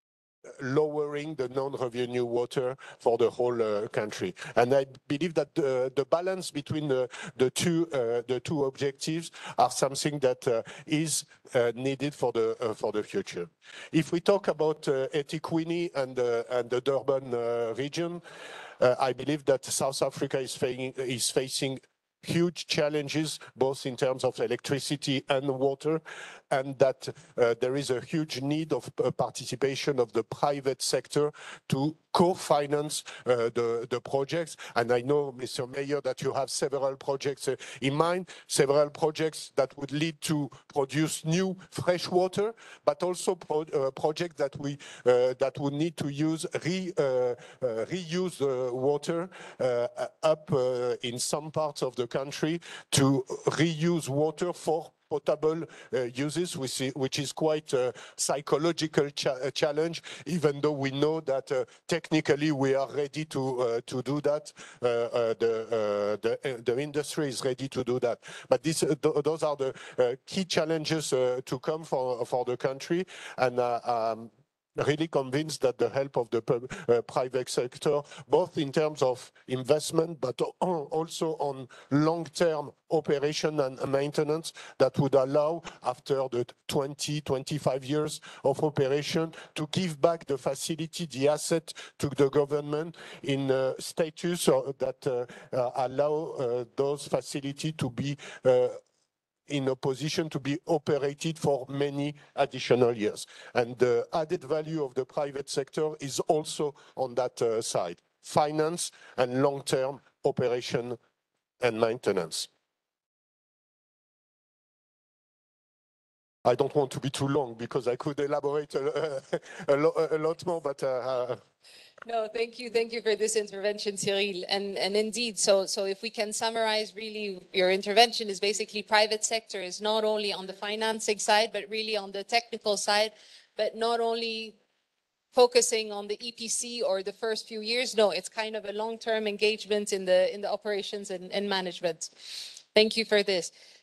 lowering the non-revenue water for the whole uh, country. And I believe that the, the balance between the, the two uh, the two objectives are something that uh, is uh, needed for the uh, for the future. If we talk about uh, Etiquini and uh, and the Durban uh, region, uh, I believe that South Africa is facing is facing huge challenges, both in terms of electricity and water, and that uh, there is a huge need of uh, participation of the private sector to co-finance uh, the, the projects. And I know, Mister Mayor, that you have several projects uh, in mind, several projects that would lead to produce new fresh water, but also pro uh, projects that we uh, that would need to use re, uh, uh, reuse uh, water uh, up uh, in some parts of the country to reuse water for potable uh, uses, which is, which is quite a psychological cha challenge, even though we know that uh, technically we are ready to uh, to do that. Uh, uh, the, uh, the the industry is ready to do that. But this, uh, th those are the uh, key challenges uh, to come for for the country, and. Uh, um, really convinced that the help of the uh, private sector, both in terms of investment, but also on long-term operation and maintenance, that would allow, after the twenty, twenty-five years of operation, to give back the facility, the asset to the government in uh, status that uh, uh, allow uh, those facilities to be uh, in a position to be operated for many additional years. And the added value of the private sector is also on that uh, side, finance and long-term operation and maintenance. I don't want to be too long because I could elaborate a, a, a, a lot more, but uh, No, thank you. Thank you for this intervention, Cyril. And, and indeed, so, so if we can summarize, really, your intervention is basically private sector is not only on the financing side, but really on the technical side, but not only focusing on the E P C or the first few years. No, it's kind of a long-term engagement in the, in the operations and, and management. Thank you for this.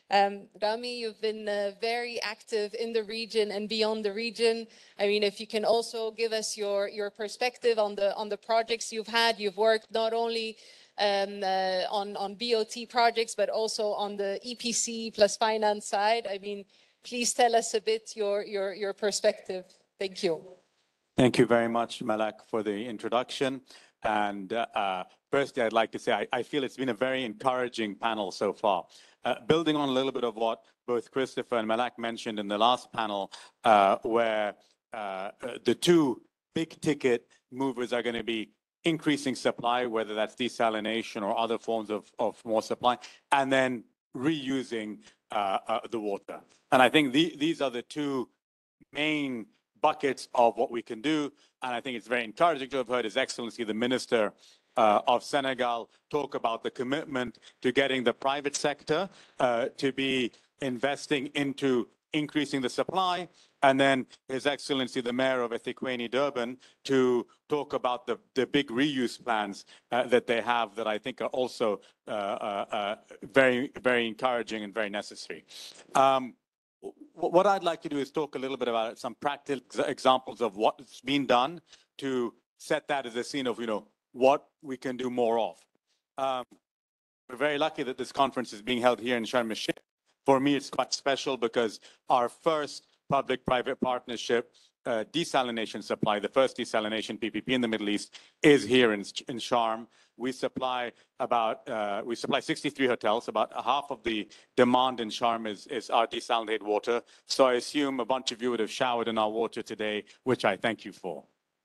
Um, Rami, you've been uh, very active in the region and beyond the region. I mean, if you can also give us your, your perspective on the, on the projects you've had. You've worked not only um, uh, on, on B O T projects, but also on the E P C plus finance side. I mean, please tell us a bit your, your, your perspective. Thank you. Thank you very much, Malak, for the introduction. And uh, uh, firstly, I'd like to say I, I feel it's been a very encouraging panel so far. Uh, building on a little bit of what both Christopher and Malak mentioned in the last panel, uh, where uh, uh, the two big ticket movers are going to be increasing supply, whether that's desalination or other forms of, of more supply, and then reusing uh, uh, the water. And I think the, these are the two main buckets of what we can do. And I think it's very encouraging to have heard His Excellency, the Minister uh, of Senegal, talk about the commitment to getting the private sector uh, to be investing into increasing the supply. And then His Excellency, the Mayor of Ethekwini, Durban, to talk about the, the big reuse plans uh, that they have that I think are also uh, uh, uh, very, very encouraging and very necessary. Um, What I'd like to do is talk a little bit about some practical examples of what's been done to set that as a scene of, you know, what we can do more of. Um, we're very lucky that this conference is being held here in Sharm el-Sheikh. For me, it's quite special because our first public-private partnership uh, desalination supply, the first desalination P P P in the Middle East, is here in, in Sharm. We supply about, uh, we supply sixty-three hotels. About half of the demand in Sharm is, is our desalinated water. So I assume a bunch of you would have showered in our water today, which I thank you for.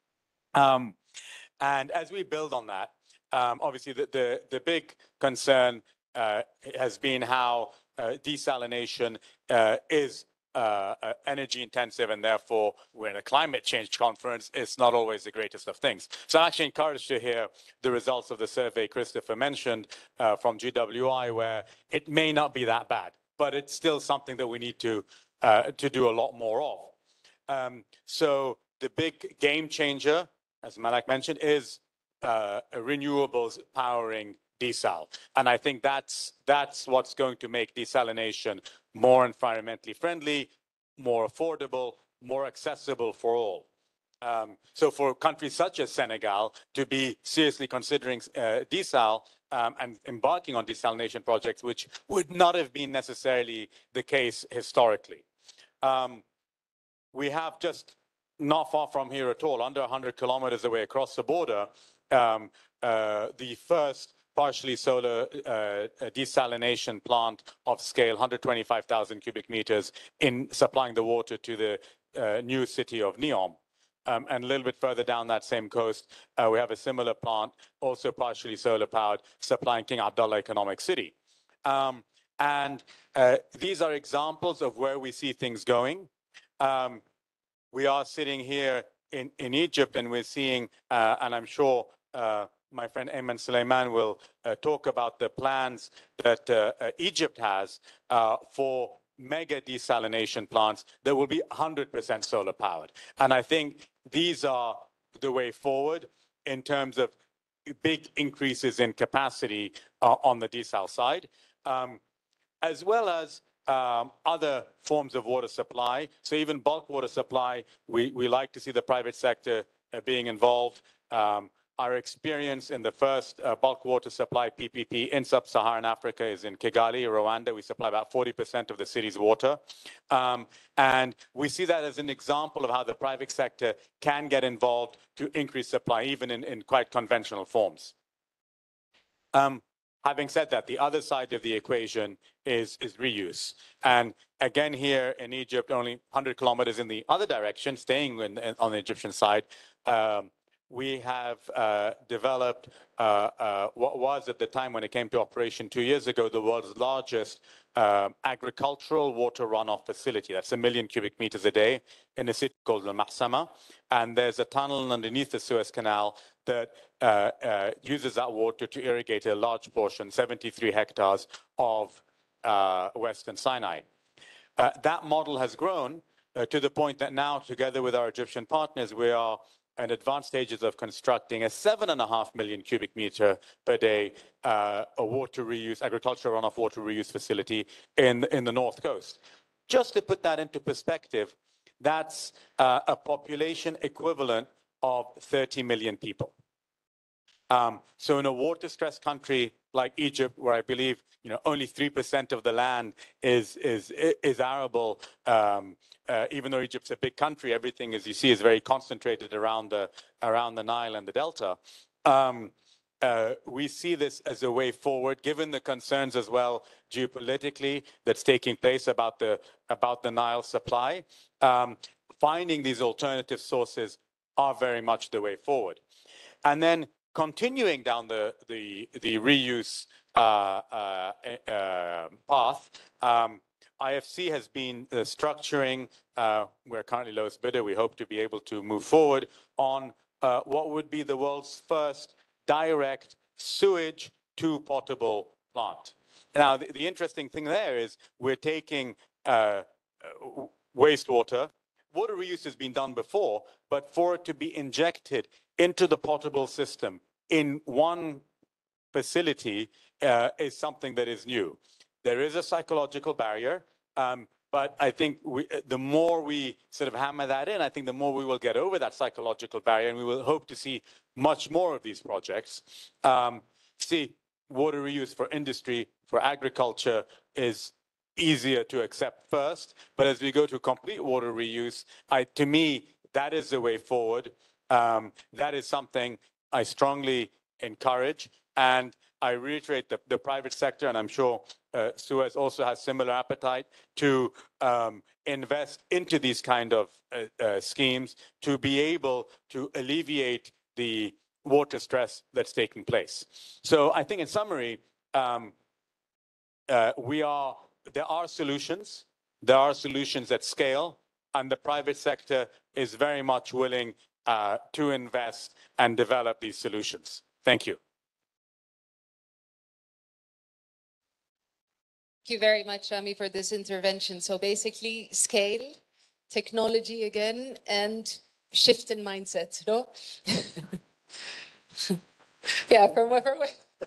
Um, and as we build on that, um, obviously the, the, the big concern uh, has been how uh, desalination uh, is Uh, uh, energy intensive, and therefore we're in a climate change conference. It's not always the greatest of things. So I'm actually encouraged to hear the results of the survey Christopher mentioned uh, from G W I, where it may not be that bad, but it's still something that we need to uh, to do a lot more of. Um, so the big game changer, as Malak mentioned, is uh, renewables powering desal, and I think that's that's what's going to make desalination more environmentally friendly, more affordable, more accessible for all. Um, so for countries such as Senegal to be seriously considering uh, desal um, and embarking on desalination projects, which would not have been necessarily the case historically. Um, we have just not far from here at all, under one hundred kilometers away across the border, um, uh, the first partially solar uh, desalination plant of scale, one hundred twenty-five thousand cubic meters, in supplying the water to the uh, new city of Neom. Um, and a little bit further down that same coast, uh, we have a similar plant, also partially solar powered, supplying King Abdullah Economic City. Um, and uh, these are examples of where we see things going. Um, we are sitting here in, in Egypt, and we're seeing, uh, and I'm sure uh, my friend Ayman Suleiman will uh, talk about the plans that uh, uh, Egypt has uh, for mega desalination plants that will be one hundred percent solar powered. And I think these are the way forward in terms of big increases in capacity uh, on the desal side, um, as well as um, other forms of water supply. So even bulk water supply, we, we like to see the private sector uh, being involved. Um, Our experience in the first uh, bulk water supply P P P in sub-Saharan Africa is in Kigali, Rwanda. We supply about forty percent of the city's water. Um, and we see that as an example of how the private sector can get involved to increase supply, even in, in quite conventional forms. Um, having said that, the other side of the equation is, is reuse. And again, here in Egypt, only one hundred kilometers in the other direction, staying in, in, on the Egyptian side, um, we have uh, developed uh, uh, what was at the time when it came to operation two years ago, the world's largest uh, agricultural water runoff facility. That's a million cubic meters a day in a city called Al Mahsama. And there's a tunnel underneath the Suez Canal that uh, uh, uses that water to irrigate a large portion, seventy-three hectares of uh, Western Sinai. Uh, that model has grown uh, to the point that now, together with our Egyptian partners, we are in advanced stages of constructing a seven and a half million cubic meter per day uh, a water reuse, agricultural runoff water reuse facility in, in the North Coast. Just to put that into perspective, that's uh, a population equivalent of thirty million people. Um, so in a water-stressed country like Egypt, where I believe you know only three percent of the land is is is arable, um, uh, even though Egypt's a big country, everything, as you see, is very concentrated around the around the Nile and the Delta. Um, uh, we see this as a way forward, given the concerns as well geopolitically that's taking place about the about the Nile supply. Um, finding these alternative sources are very much the way forward, and then continuing down the, the, the reuse uh, uh, uh, path, um, I F C has been uh, structuring, uh, we're currently lowest bidder, we hope to be able to move forward on uh, what would be the world's first direct sewage to potable plant. Now, the, the interesting thing there is we're taking uh, wastewater. Water reuse has been done before, but for it to be injected into the potable system in one facility uh, is something that is new. There is a psychological barrier, um, but I think we, the more we sort of hammer that in, I think the more we will get over that psychological barrier, and we will hope to see much more of these projects. Um, see, water reuse for industry, for agriculture is easier to accept first, but as we go to complete water reuse, I, to me, that is the way forward. Um, that is something I strongly encourage, and I reiterate the, the private sector, and I'm sure uh, Suez also has similar appetite to um, invest into these kind of uh, uh, schemes to be able to alleviate the water stress that's taking place. So I think in summary, um, uh, we are, there are solutions, there are solutions at scale, and the private sector is very much willing uh, to invest and develop these solutions. Thank you. Thank you very much, Shami, for this intervention. So basically, scale, technology again, and shift in mindset, no? Yeah, from, from,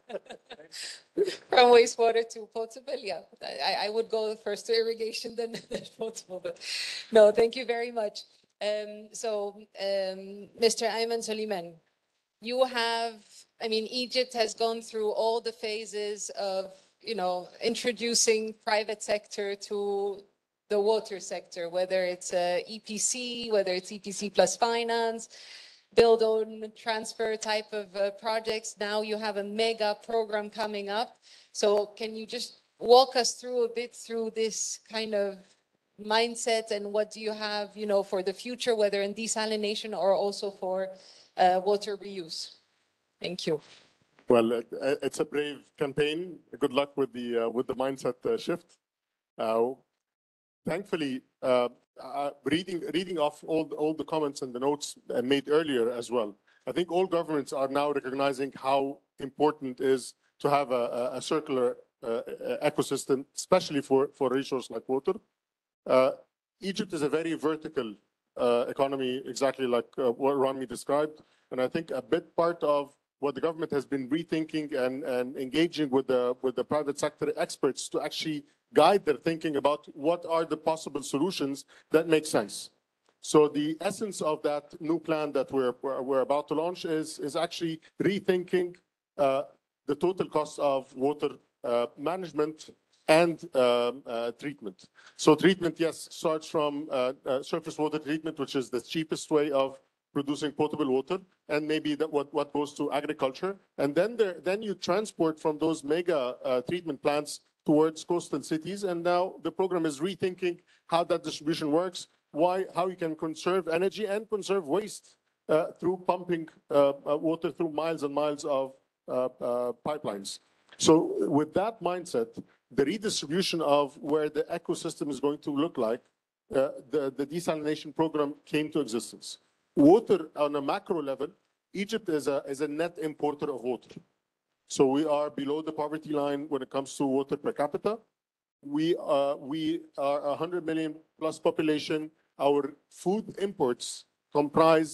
from wastewater to potable, yeah. I, I would go first to irrigation, then, then potable. But no, thank you very much. Um, so, um, Mister Ayman Soliman, you have, I mean, Egypt has gone through all the phases of, you know, introducing private sector to the water sector, whether it's uh, E P C, whether it's E P C plus finance, build own transfer type of uh, projects. Now you have a mega program coming up. So can you just walk us through a bit through this kind of mindset, and what do you have, you know, for the future, whether in desalination or also for uh, water reuse? Thank you. Well, uh, it's a brave campaign. Good luck with the uh, with the mindset uh, shift. Uh, thankfully, uh, uh, reading reading off all the, all the comments and the notes made earlier as well, I think all governments are now recognizing how important it is to have a, a circular uh, ecosystem, especially for for a resource like water. Uh, Egypt is a very vertical uh, economy, exactly like uh, what Rami described, and I think a big part of what the government has been rethinking and, and engaging with the with the private sector experts to actually guide their thinking about what are the possible solutions that make sense. So the essence of that new plan that we're we're about to launch is is actually rethinking uh, the total cost of water uh, management and um, uh, treatment. So treatment, yes, starts from uh, uh, surface water treatment, which is the cheapest way of producing potable water, and maybe that what, what goes to agriculture. And then there, then you transport from those mega uh, treatment plants towards coastal cities. And now the program is rethinking how that distribution works, why, how you can conserve energy and conserve waste uh, through pumping uh, uh, water through miles and miles of uh, uh, pipelines. So with that mindset, the redistribution of where the ecosystem is going to look like, uh, the, the desalination program came to existence. Water on a macro level, Egypt is a, is a net importer of water. So we are below the poverty line when it comes to water per capita. We, uh, we are a one hundred million plus population. Our food imports comprise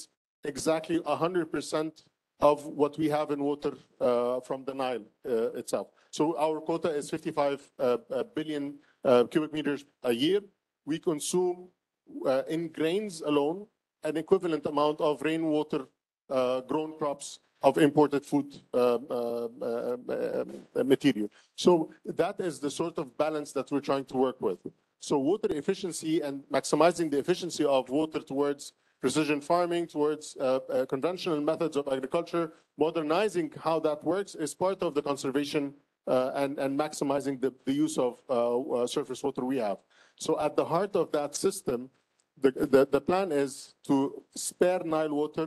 exactly one hundred percent of what we have in water uh, from the Nile uh, itself. So our quota is fifty-five uh, billion uh, cubic meters a year. We consume uh, in grains alone an equivalent amount of rainwater uh, grown crops of imported food uh, uh, uh, uh, material. So that is the sort of balance that we're trying to work with. So water efficiency and maximizing the efficiency of water towards precision farming, towards uh, uh, conventional methods of agriculture, modernizing how that works is part of the conservation uh, and, and maximizing the, the use of uh, uh, surface water we have. So at the heart of that system, the, the, the plan is to spare Nile water,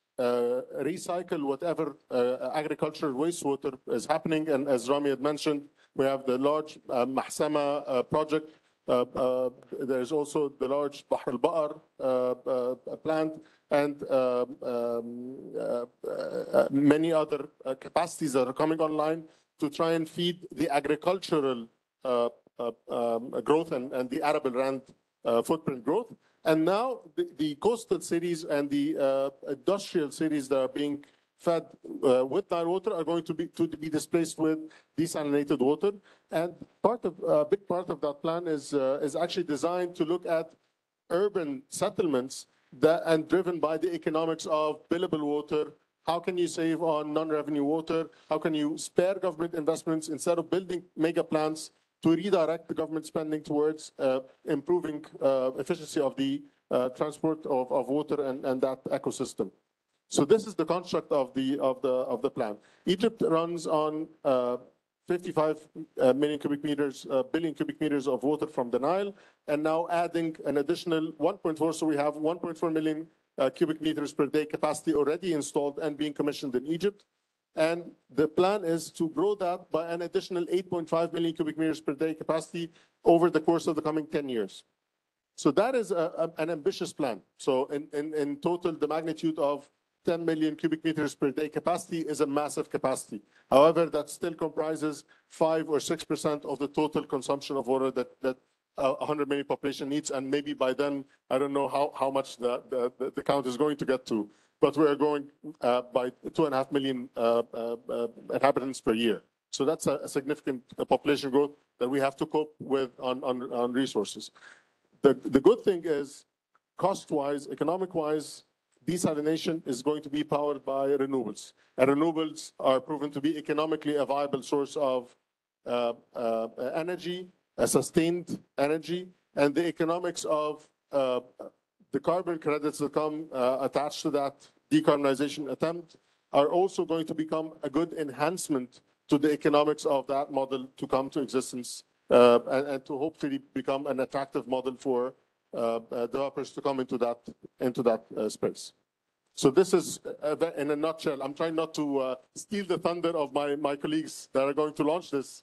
uh, recycle whatever uh, agricultural wastewater is happening. And as Rami had mentioned, we have the large uh, Mahsama uh, project. Uh, uh, there's also the large Bahr al-Baqar uh, uh, plant and uh, um, uh, uh, many other uh, capacities that are coming online to try and feed the agricultural uh, uh, um, growth and, and the arable land uh, footprint growth. And now the, the coastal cities and the uh, industrial cities that are being fed uh, with Nile water are going to be to be displaced with desalinated water. And part of a uh, big part of that plan is uh, is actually designed to look at urban settlements that and driven by the economics of billable water. How can you save on non-revenue water? How can you spare government investments instead of building mega plants to redirect the government spending towards uh, improving uh, efficiency of the uh, transport of, of water and, and that ecosystem. So this is the construct of the of the of the plan. Egypt runs on uh, fifty-five uh, million cubic meters, uh, billion cubic meters of water from the Nile, and now adding an additional one point four. So we have one point four million uh, cubic meters per day capacity already installed and being commissioned in Egypt. And the plan is to grow that by an additional eight point five million cubic meters per day capacity over the course of the coming ten years. So that is a, a, an ambitious plan. So in, in, in total, the magnitude of ten million cubic meters per day capacity is a massive capacity. However, that still comprises five or six percent of the total consumption of water that, that uh, one hundred million population needs. And maybe by then, I don't know how, how much the, the, the count is going to get to. But we are going uh, by two and a half million uh, uh, uh, inhabitants per year. So that's a, a significant uh, population growth that we have to cope with on, on, on resources. The, the good thing is, cost-wise, economic-wise, desalination is going to be powered by renewables. And renewables are proven to be economically a viable source of uh, uh, energy, a sustained energy, and the economics of uh, the carbon credits that come uh, attached to that decarbonization attempt are also going to become a good enhancement to the economics of that model to come to existence uh, and, and to hopefully become an attractive model for uh, uh, developers to come into that into that uh, space. So this is uh, in a nutshell. I'm trying not to uh, steal the thunder of my my colleagues that are going to launch this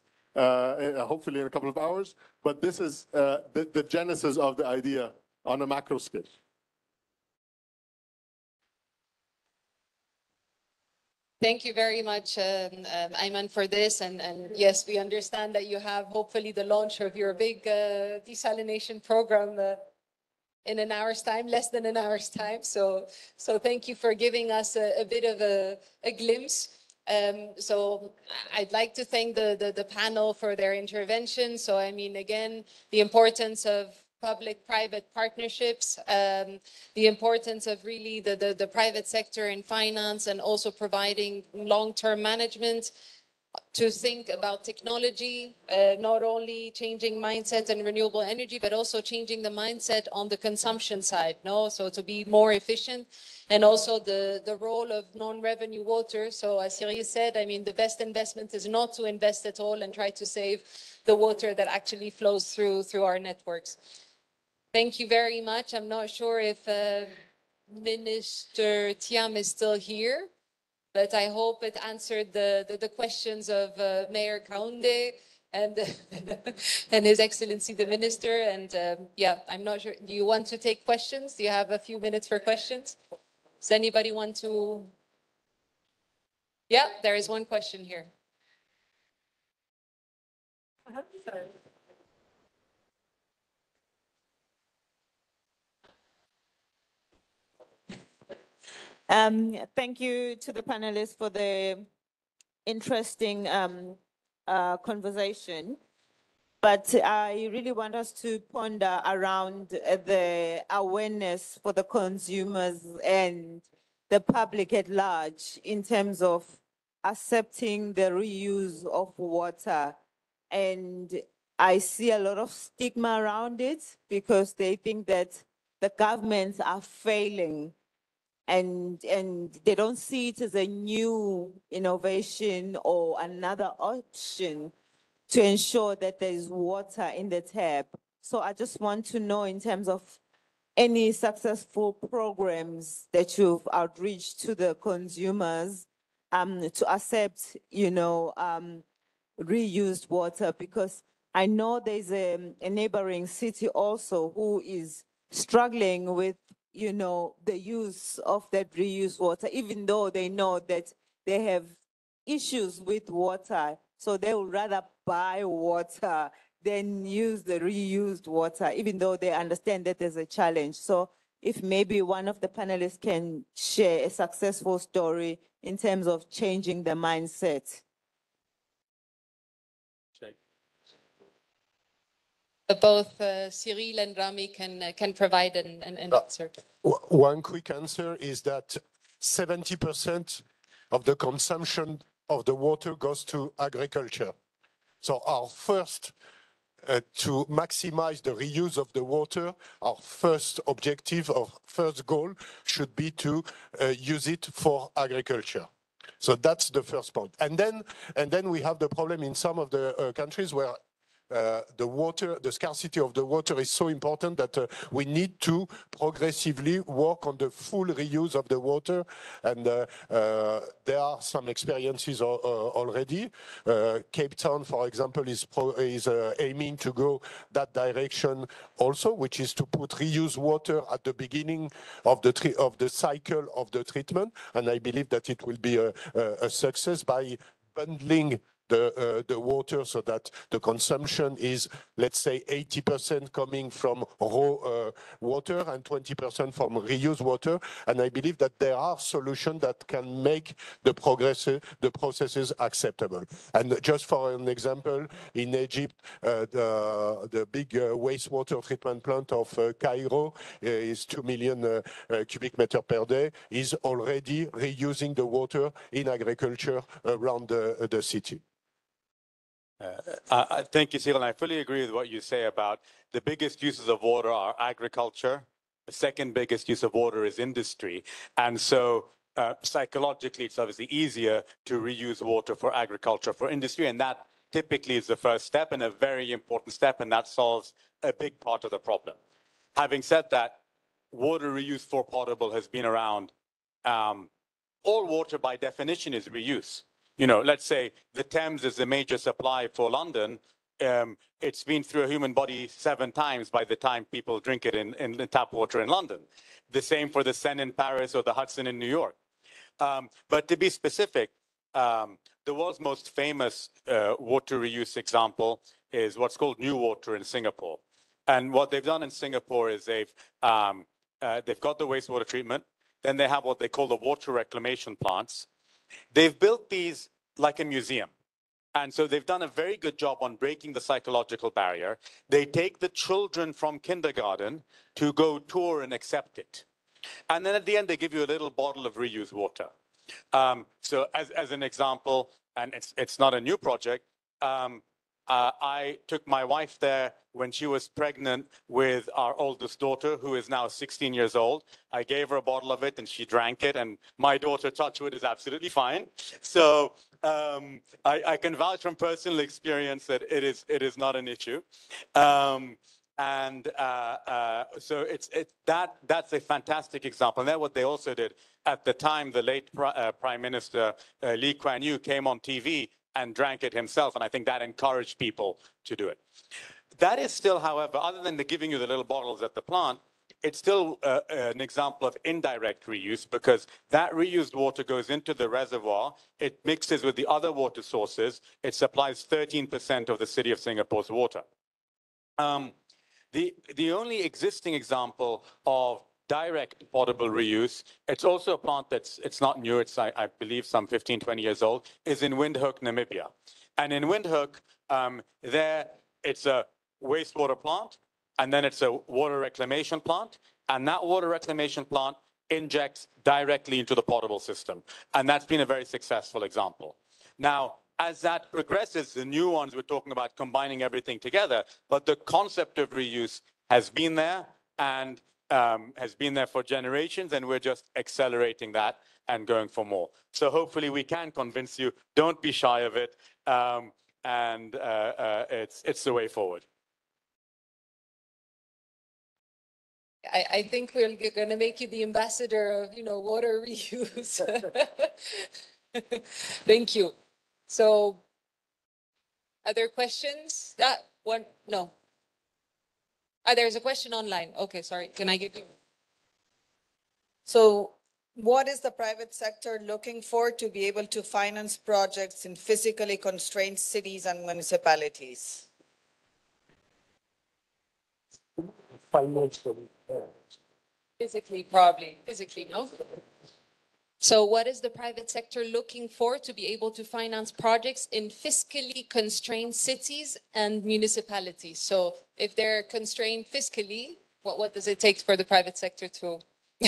uh, hopefully in a couple of hours. But this is uh, the, the genesis of the idea on a macro scale. Thank you very much, um, um, Ayman, for this. And, and yes, we understand that you have hopefully the launch of your big uh, desalination program uh, in an hour's time, less than an hour's time. So, so thank you for giving us a, a bit of a, a glimpse. Um, so I'd like to thank the, the, the panel for their intervention. So, I mean, again, the importance of public-private partnerships, um, the importance of really the, the, the private sector in finance and also providing long-term management to think about technology, uh, not only changing mindset and renewable energy, but also changing the mindset on the consumption side, no? So to be more efficient, and also the, the role of non-revenue water. So as Cyril said, I mean, the best investment is not to invest at all and try to save the water that actually flows through, through our networks. Thank you very much. I'm not sure if uh, Minister Thiam is still here, but I hope it answered the, the, the questions of uh, Mayor Kaunde and, and His Excellency the Minister. And um, yeah, I'm not sure. Do you want to take questions? Do you have a few minutes for questions? Does anybody want to? Yeah, there is one question here. Um, thank you to the panelists for the interesting um, uh, conversation. But I really want us to ponder around the awareness for the consumers and the public at large in terms of accepting the reuse of water. And I see a lot of stigma around it because they think that the governments are failing and, and they don't see it as a new innovation or another option to ensure that there's water in the tap. So I just want to know in terms of any successful programs that you've outreached to the consumers um, to accept, you know, um, reused water, because I know there's a, a neighboring city also who is struggling with, you know, the use of that reused water, even though they know that they have issues with water. So they would rather buy water than use the reused water, even though they understand that there's a challenge. So if maybe one of the panelists can share a successful story in terms of changing the mindset. Both uh, Cyril and Rami can uh, can provide an, an, an answer. One quick answer is that seventy percent of the consumption of the water goes to agriculture. So our first, uh, to maximize the reuse of the water, our first objective or first goal should be to uh, use it for agriculture. So that's the first point. And then, and then we have the problem in some of the uh, countries where Uh, the water, the scarcity of the water is so important that uh, we need to progressively work on the full reuse of the water. And uh, uh, there are some experiences uh, already. Uh, Cape Town, for example, is, pro is uh, aiming to go that direction also, which is to put reused water at the beginning of the, of the cycle of the treatment. And I believe that it will be a, a, a success by bundling The, uh, the water so that the consumption is, let's say, eighty percent coming from raw uh, water and twenty percent from reused water. And I believe that there are solutions that can make the, progress, the processes acceptable. And just for an example, in Egypt, uh, the, the big uh, wastewater treatment plant of uh, Cairo uh, is two million uh, uh, cubic meter per day, is already reusing the water in agriculture around the, the city. Uh, uh, thank you, Cyril. I fully agree with what you say about the biggest uses of water are agriculture. The second biggest use of water is industry. And so uh, psychologically, it's obviously easier to reuse water for agriculture, for industry. And that typically is the first step and a very important step. And that solves a big part of the problem. Having said that, water reuse for potable has been around. Um, all water by definition is reuse. You know, let's say the Thames is a major supply for London. Um, it's been through a human body seven times by the time people drink it in, in, in tap water in London. The same for the Seine in Paris or the Hudson in New York. Um, but to be specific, um, the world's most famous uh, water reuse example is what's called New Water in Singapore. And what they've done in Singapore is they've, um, uh, they've got the wastewater treatment. Then they have what they call the water reclamation plants. They've built these like a museum. And so they've done a very good job on breaking the psychological barrier. They take the children from kindergarten to go tour and accept it. And then at the end, they give you a little bottle of reused water. Um, so as, as an example, and it's, it's not a new project, um, uh, I took my wife there when she was pregnant with our oldest daughter, who is now sixteen years old. I gave her a bottle of it and she drank it, and my daughter, touch wood, is absolutely fine. So um, I, I can vouch from personal experience that it is, it is not an issue. Um, and uh, uh, so it's, it, that, that's a fantastic example. And that's what they also did. At the time, the late uh, Prime Minister uh, Lee Kuan Yew came on T V and drank it himself. And I think that encouraged people to do it. That is still, however, other than the giving you the little bottles at the plant, it's still uh, an example of indirect reuse, because that reused water goes into the reservoir, it mixes with the other water sources, it supplies thirteen percent of the city of Singapore's water. Um, the, the only existing example of direct potable reuse. It's also a plant that's, it's not new, it's, I, I believe, some fifteen, twenty years old, is in Windhoek, Namibia. And in Windhoek, um, there, it's a wastewater plant, and then it's a water reclamation plant, and that water reclamation plant injects directly into the potable system. And that's been a very successful example. Now, as that progresses, the new ones, we're talking about combining everything together, but the concept of reuse has been there and um, has been there for generations, and we're just accelerating that and going for more. So hopefully we can convince you, don't be shy of it, um, and uh, uh, it's, it's the way forward. I, I think we're going to make you the ambassador of, you know, water reuse. Thank you. So, other questions? That one, no. Ah, there's a question online. Okay, sorry. Can I give you? So what is the private sector looking for to be able to finance projects in physically constrained cities and municipalities? Financially. Physically, probably. Physically, no? So what is the private sector looking for to be able to finance projects in fiscally constrained cities and municipalities? So if they're constrained fiscally, what, what does it take for the private sector to?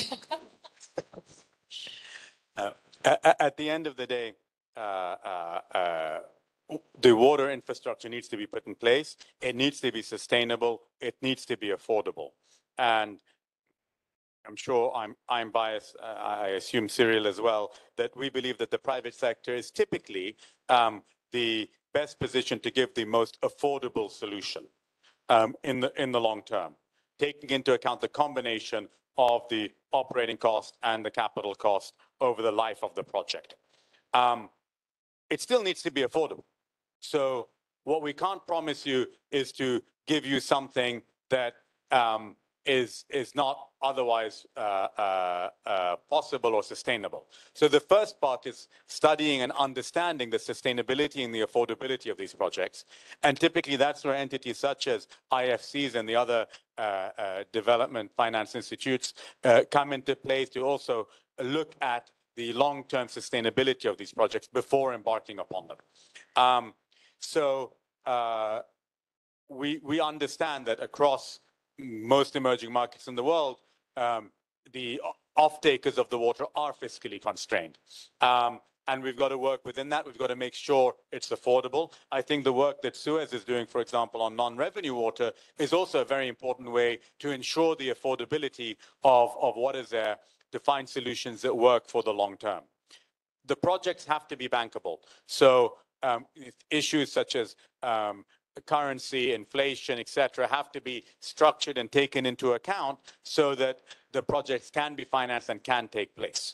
uh, at, at the end of the day, uh, uh, uh, the water infrastructure needs to be put in place. It needs to be sustainable. It needs to be affordable. And I'm sure I'm, I'm biased, uh, I assume Cyril as well, that we believe that the private sector is typically um, the best position to give the most affordable solution um, in, the, in the long term, taking into account the combination of the operating cost and the capital cost over the life of the project. Um, it still needs to be affordable. So what we can't promise you is to give you something that um, is, is not otherwise uh, uh, uh, possible or sustainable. So the first part is studying and understanding the sustainability and the affordability of these projects. And typically that's where entities such as I F Cs and the other uh, uh, development finance institutes uh, come into play to also look at the long-term sustainability of these projects before embarking upon them. Um, so uh, we, we understand that across most emerging markets in the world, um, the off-takers of the water are fiscally constrained. Um, and we've got to work within that. We've got to make sure it's affordable. I think the work that Suez is doing, for example, on non-revenue water is also a very important way to ensure the affordability of, of what is there to find solutions that work for the long term. The projects have to be bankable. So um, issues such as um, currency, inflation, et cetera, have to be structured and taken into account so that the projects can be financed and can take place.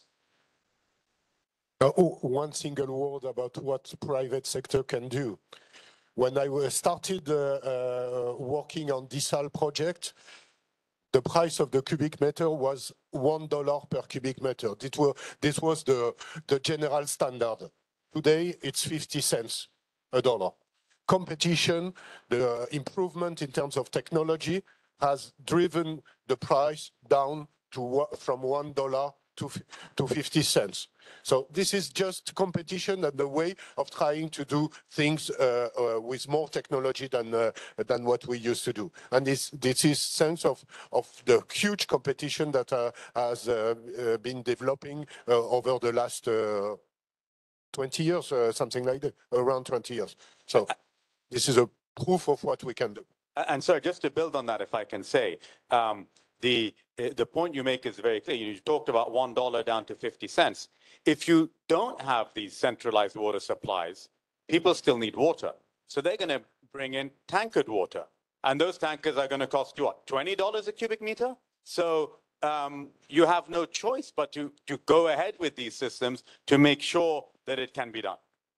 Uh, oh, one single word about what private sector can do. When I started uh, uh, working on Desal project, the price of the cubic meter was one dollar per cubic meter. This was, this was the, the general standard. Today, it's fifty cents a dollar. Competition, the improvement in terms of technology has driven the price down to from one dollar to, to fifty cents. So this is just competition and the way of trying to do things uh, uh, with more technology than uh, than what we used to do. And this this is sense of of the huge competition that uh, has uh, uh, been developing uh, over the last uh, twenty years, uh, something like that, around twenty years. So this is a proof of what we can do. And so just to build on that, if I can say, um, the, the point you make is very clear. You talked about one dollar down to fifty cents. If you don't have these centralized water supplies, people still need water. So they're going to bring in tankered water. And those tankers are going to cost you, what, twenty dollars a cubic meter? So um, you have no choice but to, to go ahead with these systems to make sure that it can be done.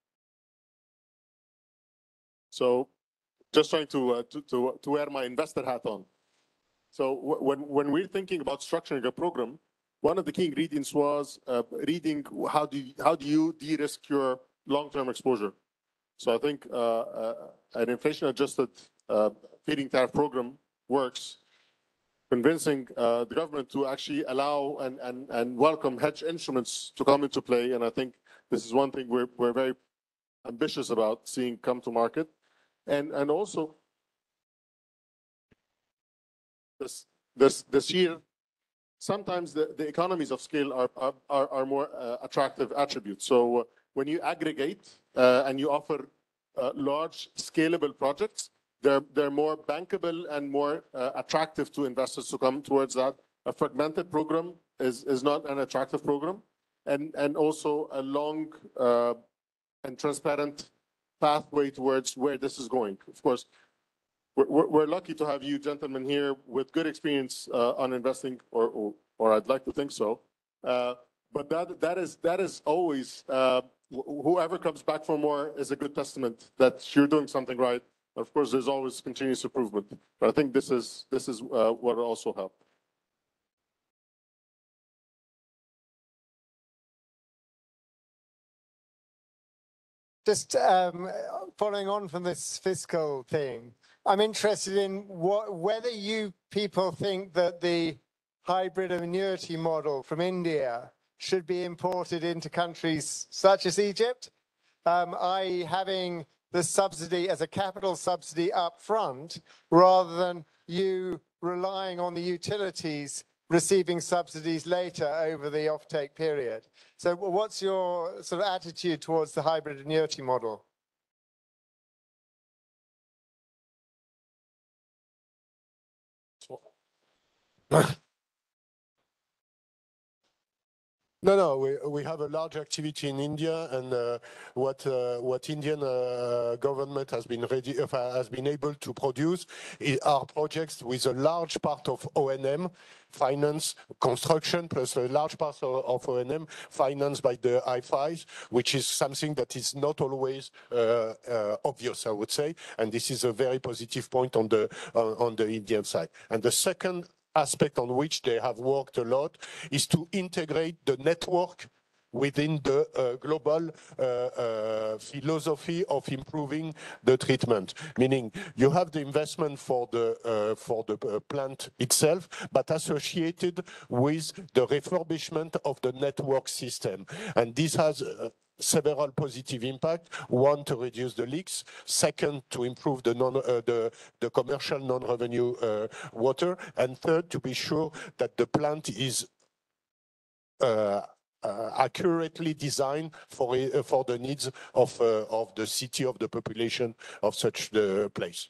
So just trying to, uh, to, to, to wear my investor hat on. So when, when we're thinking about structuring a program, one of the key ingredients was uh, reading how do you, how do you de-risk your long-term exposure. So I think uh, uh, an inflation-adjusted uh, feed-in tariff program works convincing uh, the government to actually allow and, and, and welcome hedge instruments to come into play. And I think this is one thing we're, we're very ambitious about seeing come to market. And, and also this, this, this year, sometimes the, the economies of scale are, are, are more uh, attractive attributes. So uh, when you aggregate uh, and you offer uh, large scalable projects, they're, they're more bankable and more uh, attractive to investors to come towards that. A fragmented program is, is not an attractive program. And, and also a long uh, and transparent pathway towards where this is going. Of course, we're, we're lucky to have you gentlemen here with good experience uh, on investing, or, or, or I'd like to think so. Uh, but that, that, is, that is always, uh, whoever comes back for more is a good testament that you're doing something right. Of course, there's always continuous improvement. But I think this is, this is uh, what will also help. Just um, following on from this fiscal thing, I'm interested in what, whether you people think that the hybrid annuity model from India should be imported into countries such as Egypt, um, that is having the subsidy as a capital subsidy up front, rather than you relying on the utilities receiving subsidies later over the offtake period. So what's your sort of attitude towards the hybrid annuity model? No, no, we, we have a large activity in India, and uh, what uh, what Indian uh, government has been ready uh, has been able to produce are projects with a large part of O and M finance, construction, plus a large part of, of O and M financed by the I F Is, which is something that is not always uh, uh, obvious, I would say, and this is a very positive point on the uh, on the Indian side. And the second aspect on which they have worked a lot is to integrate the network within the uh, global uh, uh, philosophy of improving the treatment. Meaning, you have the investment for the uh, for the uh, plant itself, but associated with the refurbishment of the network system, and this has uh, several positive impact. One, to reduce the leaks. Second, to improve the non uh, the the commercial non-revenue uh, water. And third, to be sure that the plant is uh, uh, accurately designed for uh, for the needs of uh, of the city, of the population of such the place.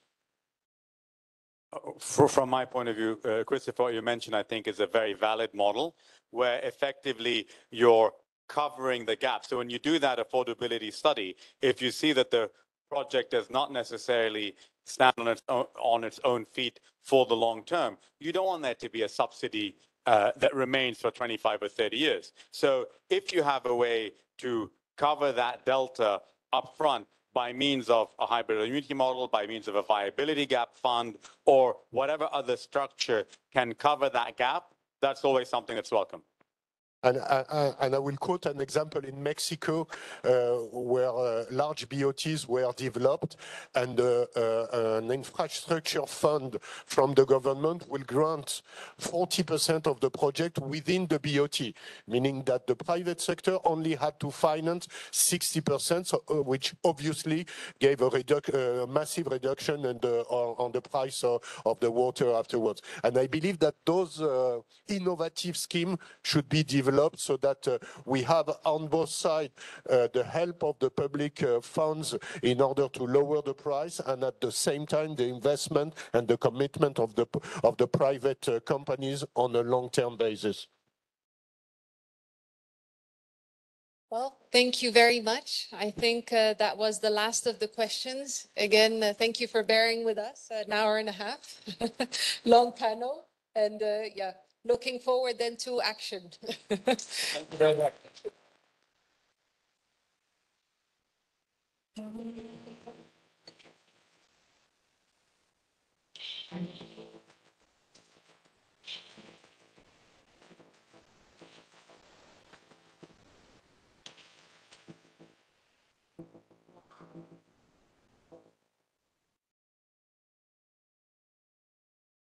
For, from my point of view, uh, Christopher, what you mentioned, I think, is a very valid model where effectively you're covering the gap. So when you do that affordability study, if you see that the project does not necessarily stand on its own, on its own feet for the long term, you don't want there to be a subsidy uh, that remains for twenty-five or thirty years. So if you have a way to cover that delta upfront by means of a hybrid annuity model, by means of a viability gap fund, or whatever other structure can cover that gap, that's always something that's welcome. And, uh, and I will quote an example in Mexico uh, where uh, large B O Ts were developed, and uh, uh, an infrastructure fund from the government will grant forty percent of the project within the B O T, meaning that the private sector only had to finance sixty percent, so, uh, which obviously gave a redu uh, massive reduction in the, on, on the price of, of the water afterwards. And I believe that those uh, innovative schemes should be developed so that uh, we have on both sides uh, the help of the public uh, funds in order to lower the price, and at the same time the investment and the commitment of the of the private uh, companies on a long-term basis. Well, thank you very much. I think uh, that was the last of the questions. Again, uh, thank you for bearing with us, an hour and a half, long panel, and uh, yeah, looking forward then to action. Thank you very much.